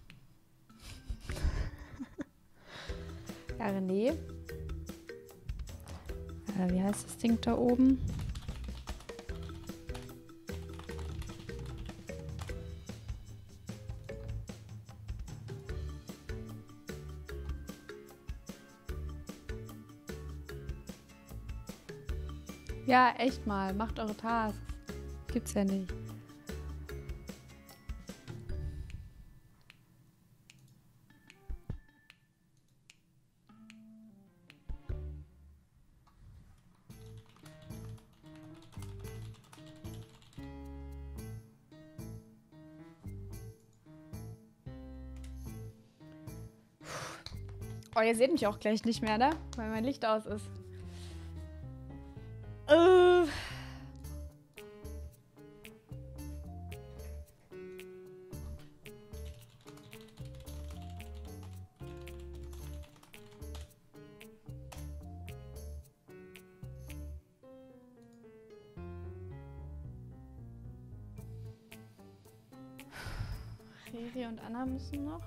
Ja, René. Wie heißt das Ding da oben? Ja, echt mal. Macht eure Tasks. Gibt's ja nicht. Oh, ihr seht mich auch gleich nicht mehr, ne? Weil mein Licht aus ist. Riri und Anna müssen noch.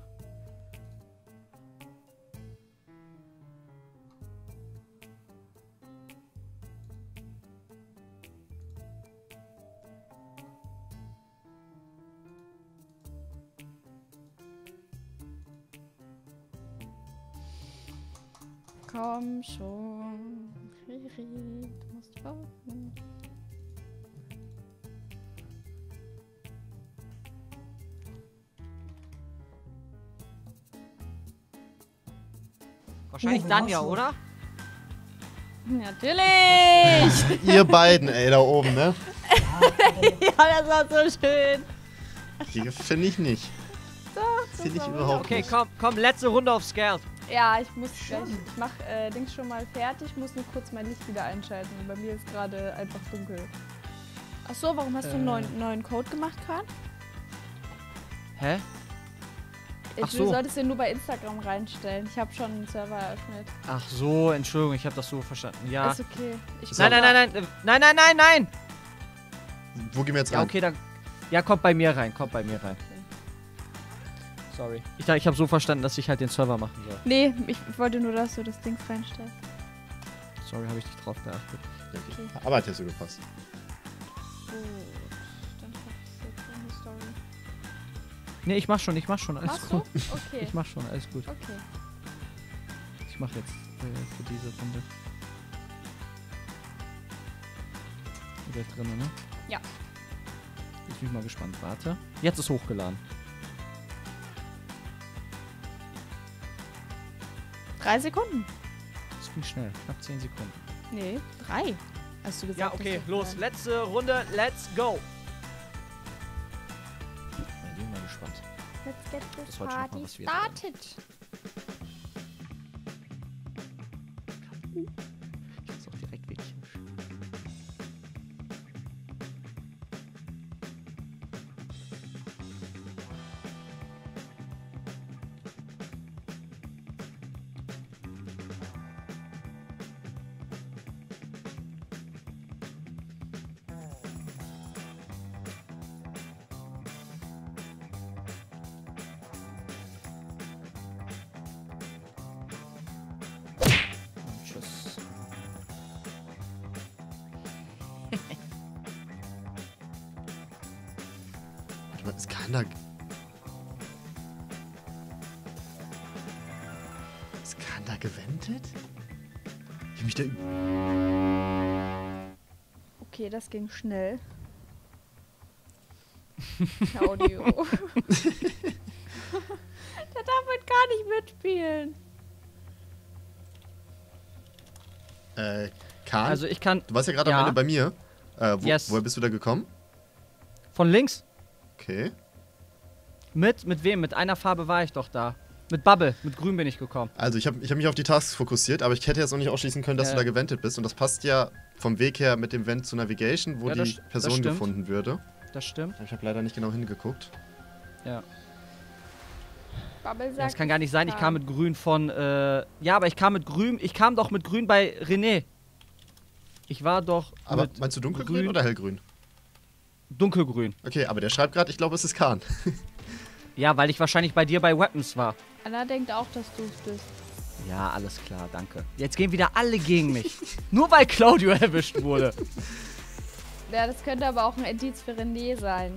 Komm schon, Riri, du musst warten. Wahrscheinlich Oh, Danja, was? oder? Natürlich! Ihr beiden, ey, da oben, ne? Ja, das war so schön. Die finde ich nicht. Finde ich überhaupt Okay, nicht. komm, letzte Runde auf Scout. Ja, ich muss gleich. Ich mach Dings schon mal fertig, muss nur kurz mein Licht wieder einschalten. Bei mir ist gerade einfach dunkel. Ach so, warum hast du einen neuen Code gemacht, Kahn? Hä? Ach Du so. solltest den nur bei Instagram reinstellen. Ich habe schon einen Server eröffnet. Ach so, Entschuldigung, ich habe das so verstanden. Ja. Ist okay. Nein. Wo gehen wir jetzt Ja, rein? okay, dann. Ja, kommt bei mir rein. Sorry. Ich dachte, ich habe so verstanden, dass ich halt den Server machen soll. Nee, ich wollte nur, dass du das Ding reinstellst. Sorry, habe ich nicht drauf geachtet. Ja, okay. Aber hat ja so gepasst. Gut. Dann hab ich jetzt in die Story. Nee, ich mach schon, alles Machst du? gut. Okay. Ich mach schon, alles gut. Okay. Ich mach jetzt für diese Runde. Ihr seid drin, ne? Ja. Ich bin mal gespannt. Warte. Jetzt ist hochgeladen. 3 Sekunden. Das ging schnell. Knapp 10 Sekunden. Nee, 3. Hast du gesagt? Ja, okay, dass du los. Letzte Runde. Let's go. Ich bin mal gespannt. Let's get Das this wollte ich noch mal party was wird. started. Ich muss auch direkt wirklich. Tschüss. Warte mal, ist keiner. Ist keiner gewendet? Ich hab mich da. Okay, das ging schnell. Claudio. Der darf heute gar nicht mitspielen. Kahn? Also ich kann Du warst ja gerade Ja. am Ende bei mir. Yes. Woher bist du da gekommen? von links. Okay. Mit wem? Mit einer Farbe war ich doch da. Mit Bubble. Mit Grün bin ich gekommen. Also ich hab mich auf die Tasks fokussiert, aber ich hätte jetzt noch nicht ausschließen können, dass du da gewendet bist. Und das passt ja vom Weg her mit dem Vent zu Navigation, wo Ja, das die das Person stimmt. gefunden würde. Das stimmt. Ich habe leider nicht genau hingeguckt. Ja. Bubble Ja, sagt. das kann gar nicht sein. Ich Kahn. kam mit Grün von. Ja, aber ich kam mit Grün. Ich kam doch mit Grün bei René. Ich war doch. Aber mit meinst du dunkelgrün Grün- oder hellgrün? Dunkelgrün. Okay, aber der schreibt gerade, ich glaube, es ist Kahn. Ja, weil ich wahrscheinlich bei dir bei Weapons war. Anna denkt auch, dass du es bist. Ja, alles klar, danke. Jetzt gehen wieder alle gegen mich. Nur weil Claudio erwischt wurde. Ja, das könnte aber auch ein Indiz für René sein.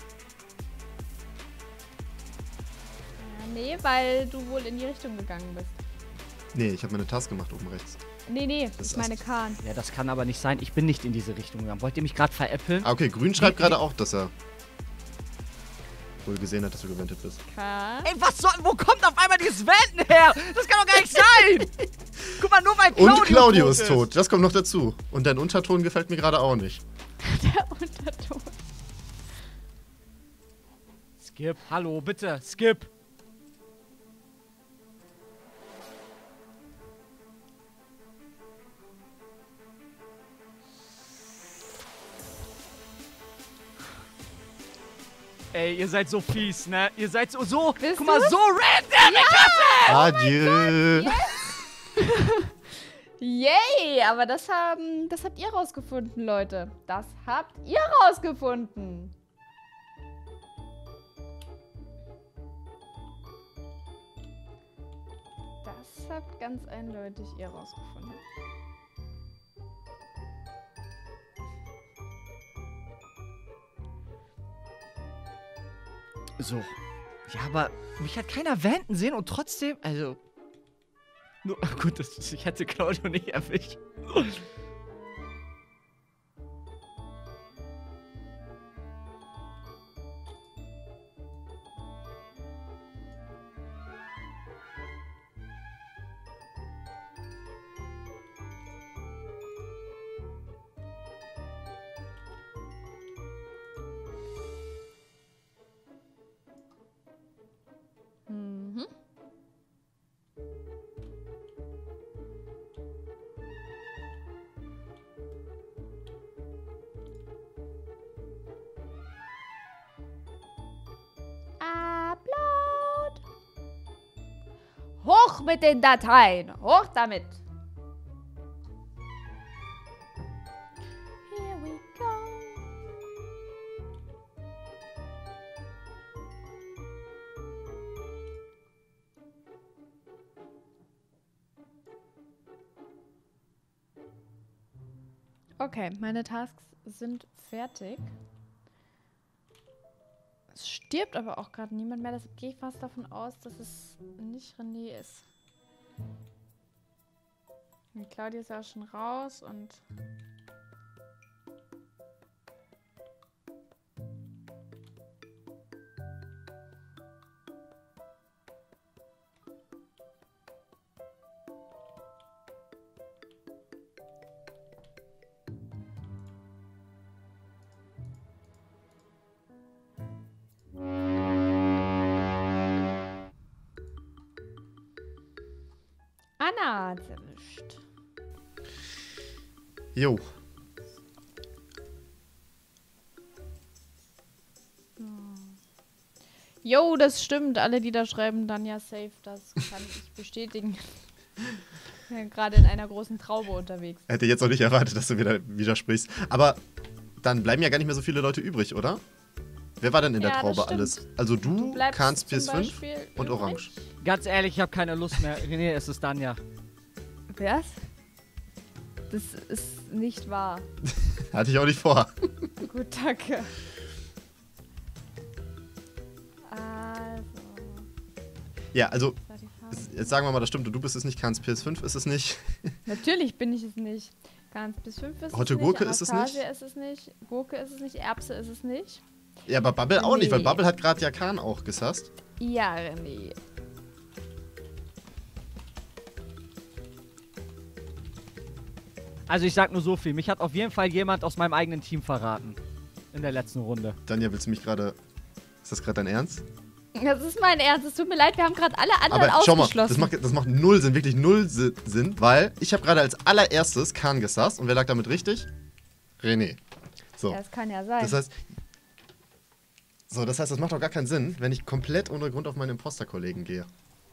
Ja, nee, weil du wohl in die Richtung gegangen bist. Nee, ich habe meine Task gemacht oben rechts. Nee, Das ich meine ist- Kahn. Ja, das kann aber nicht sein. Ich bin nicht in diese Richtung gegangen. Wollt ihr mich gerade veräppeln? Ah, okay, grün schreibt gerade auch, dass er wohl gesehen hat, dass du gewendet bist. Kahn? Ey, was soll. Wo kommt auf einmal dieses Wenden her? Das kann doch gar nicht sein! Guck mal, nur weil Claudio. Und Claudio ist tot, das kommt noch dazu. Und dein Unterton gefällt mir gerade auch nicht. Der Unterton. Skip, hallo, bitte, skip. Ey, ihr seid so fies, ne? Ihr seid so Bist guck mal, du's? so random. Adieu. Yay, aber das habt ihr rausgefunden, Leute. Das habt ihr rausgefunden. Das habt ganz eindeutig ihr rausgefunden. So. Ja, aber mich hat keiner wenden sehen und trotzdem, also... Nur, gut, ich hätte Claudio nicht erwischt. Mhm. Upload. Hoch mit den Dateien. Hoch damit. Here we go. Okay, meine Tasks sind fertig. Es stirbt aber auch gerade niemand mehr. Deshalb gehe ich fast davon aus, dass es nicht René ist. Die Claudia ist ja auch schon raus und... Anna hat's erwischt. Jo. Jo, das stimmt. Alle, die da schreiben, dann ja safe. Das kann ich bestätigen. Ich bin ja gerade in einer großen Traube unterwegs. Hätte jetzt auch nicht erwartet, dass du wieder widersprichst. Aber dann bleiben ja gar nicht mehr so viele Leute übrig, oder? Wer war denn in der Ja, das Traube stimmt. alles? Also du, bleibst Kahns zum PS5 Beispiel und übrig. Orange. Ganz ehrlich, ich habe keine Lust mehr. René, es ist Danja. Was? Das ist nicht wahr. Hatte ich auch nicht vor. Gut, danke. Also, Ja, also, was war die Frage? jetzt sagen wir mal, das stimmt. Du bist es nicht, Kahns PS5 ist es nicht. Natürlich bin ich es nicht. Ganz bis 5 ist Hotte es nicht. Gurke ist es Anastasia ist es nicht. Gurke ist es nicht. Erbse ist es nicht. Ja, aber Bubble auch nicht, weil Nee. Bubble hat gerade ja Kahn auch gesasst. Ja, René. Also ich sag nur so viel. Mich hat auf jeden Fall jemand aus meinem eigenen Team verraten. In der letzten Runde. Danja, willst du mich gerade... Ist das gerade dein Ernst? Das ist mein Ernst. Es tut mir leid, wir haben gerade alle anderen Aber schau mal, ausgeschlossen. das macht null Sinn, wirklich null Sinn, weil ich habe gerade als allererstes Kahn gesasst und wer lag damit richtig? René. So, Ja, das kann ja sein. das heißt... So, das heißt, das macht doch gar keinen Sinn, wenn ich komplett ohne Grund auf meinen Imposter-Kollegen gehe.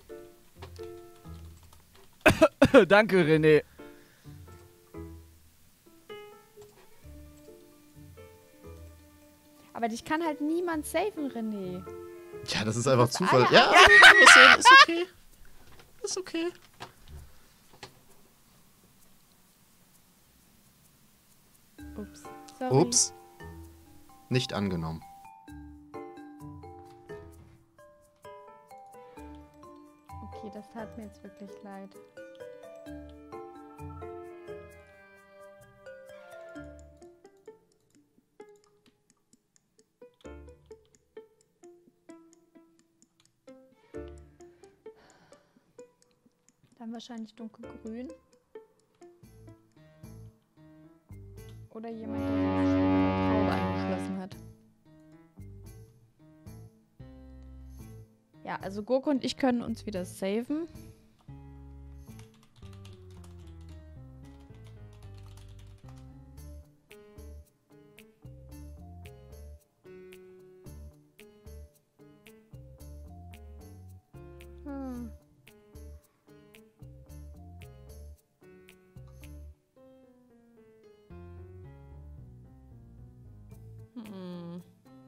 Danke, René. Aber dich kann halt niemand saven, René. Ja, das ist einfach Das Zufall. alle- Ja, ist okay. Ist okay. Ups. Sorry. Ups. Nicht angenommen. Okay, das tat mir jetzt wirklich leid. Dann wahrscheinlich dunkelgrün. Oder jemand, der sich schon in der Traube angeschlossen hat. Ja, also Gurke und ich können uns wieder saven. Hm. Hm.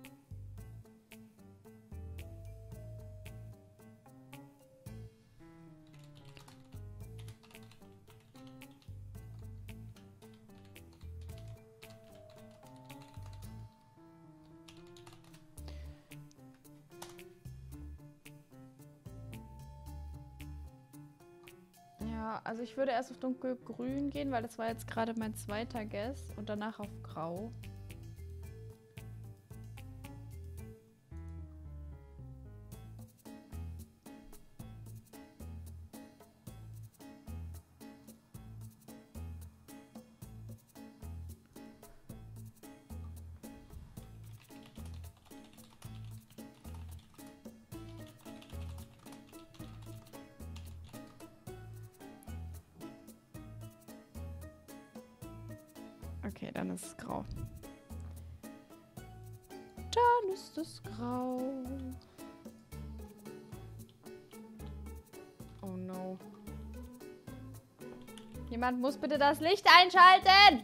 Ja, also ich würde erst auf dunkelgrün gehen, weil das war jetzt gerade mein zweiter Guess und danach auf grau. Okay, dann ist es grau. Dann ist es grau. Oh no. Jemand muss bitte das Licht einschalten!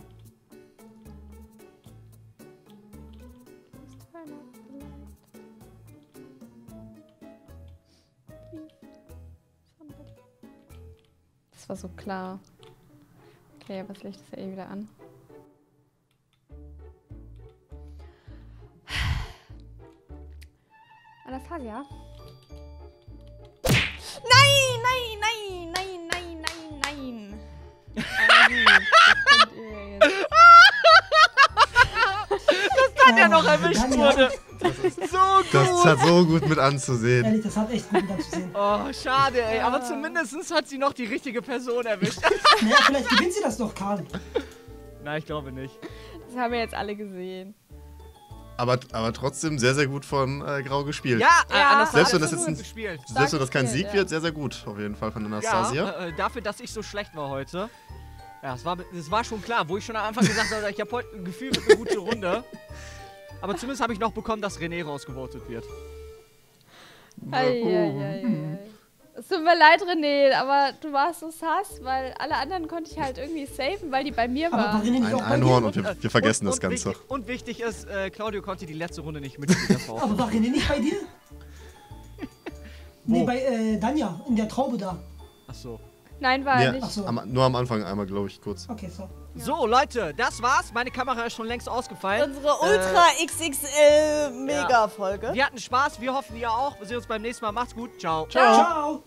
Das war so klar. Okay, aber das Licht ist ja eh wieder an. Anastasia? Nein, nein, nein, nein, nein, nein, nein. Dass Tanja noch erwischt wurde. So gut. Das hat so gut mit anzusehen. Ehrlich, das hat echt gut mit anzusehen. Oh, schade, ey. Aber zumindest hat sie noch die richtige Person erwischt. Naja, vielleicht gewinnt sie das doch, Karl. Nein, ich glaube nicht. Das haben wir jetzt alle gesehen. Aber trotzdem sehr, sehr gut von Grau gespielt. Ja, Anastasia Selbst wenn hat das jetzt gut ein- gespielt. Selbst wenn das kein gespielt, Sieg ja. wird, sehr, sehr gut. Auf jeden Fall von Anastasia. Ja, dafür, dass ich so schlecht war heute. Ja, das war schon klar, wo ich schon am Anfang gesagt habe, ich habe heute ein Gefühl für eine gute Runde. Aber zumindest habe ich noch bekommen, dass René rausgevotet wird. Ei. Es tut mir leid, René, aber du warst so sass, weil alle anderen konnte ich halt irgendwie safen, weil die bei mir Aber war waren. René nicht Ein auch bei Einhorn dir? und wir vergessen das und Ganze. Wichtig, und wichtig ist, Claudio konnte die letzte Runde nicht mitspielen. Das war auch Aber war René nicht bei dir? Wo? Nee, bei Danja, in der Traube da. Achso. Nein, war er Ja, nicht. Ach so. nur am Anfang einmal, glaube ich, kurz. Okay, so. So, Leute, das war's. Meine Kamera ist schon längst ausgefallen. Unsere Ultra XXL Mega-Folge. Wir hatten Spaß, wir hoffen ihr auch. Wir sehen uns beim nächsten Mal. Macht's gut. Ciao. Ciao.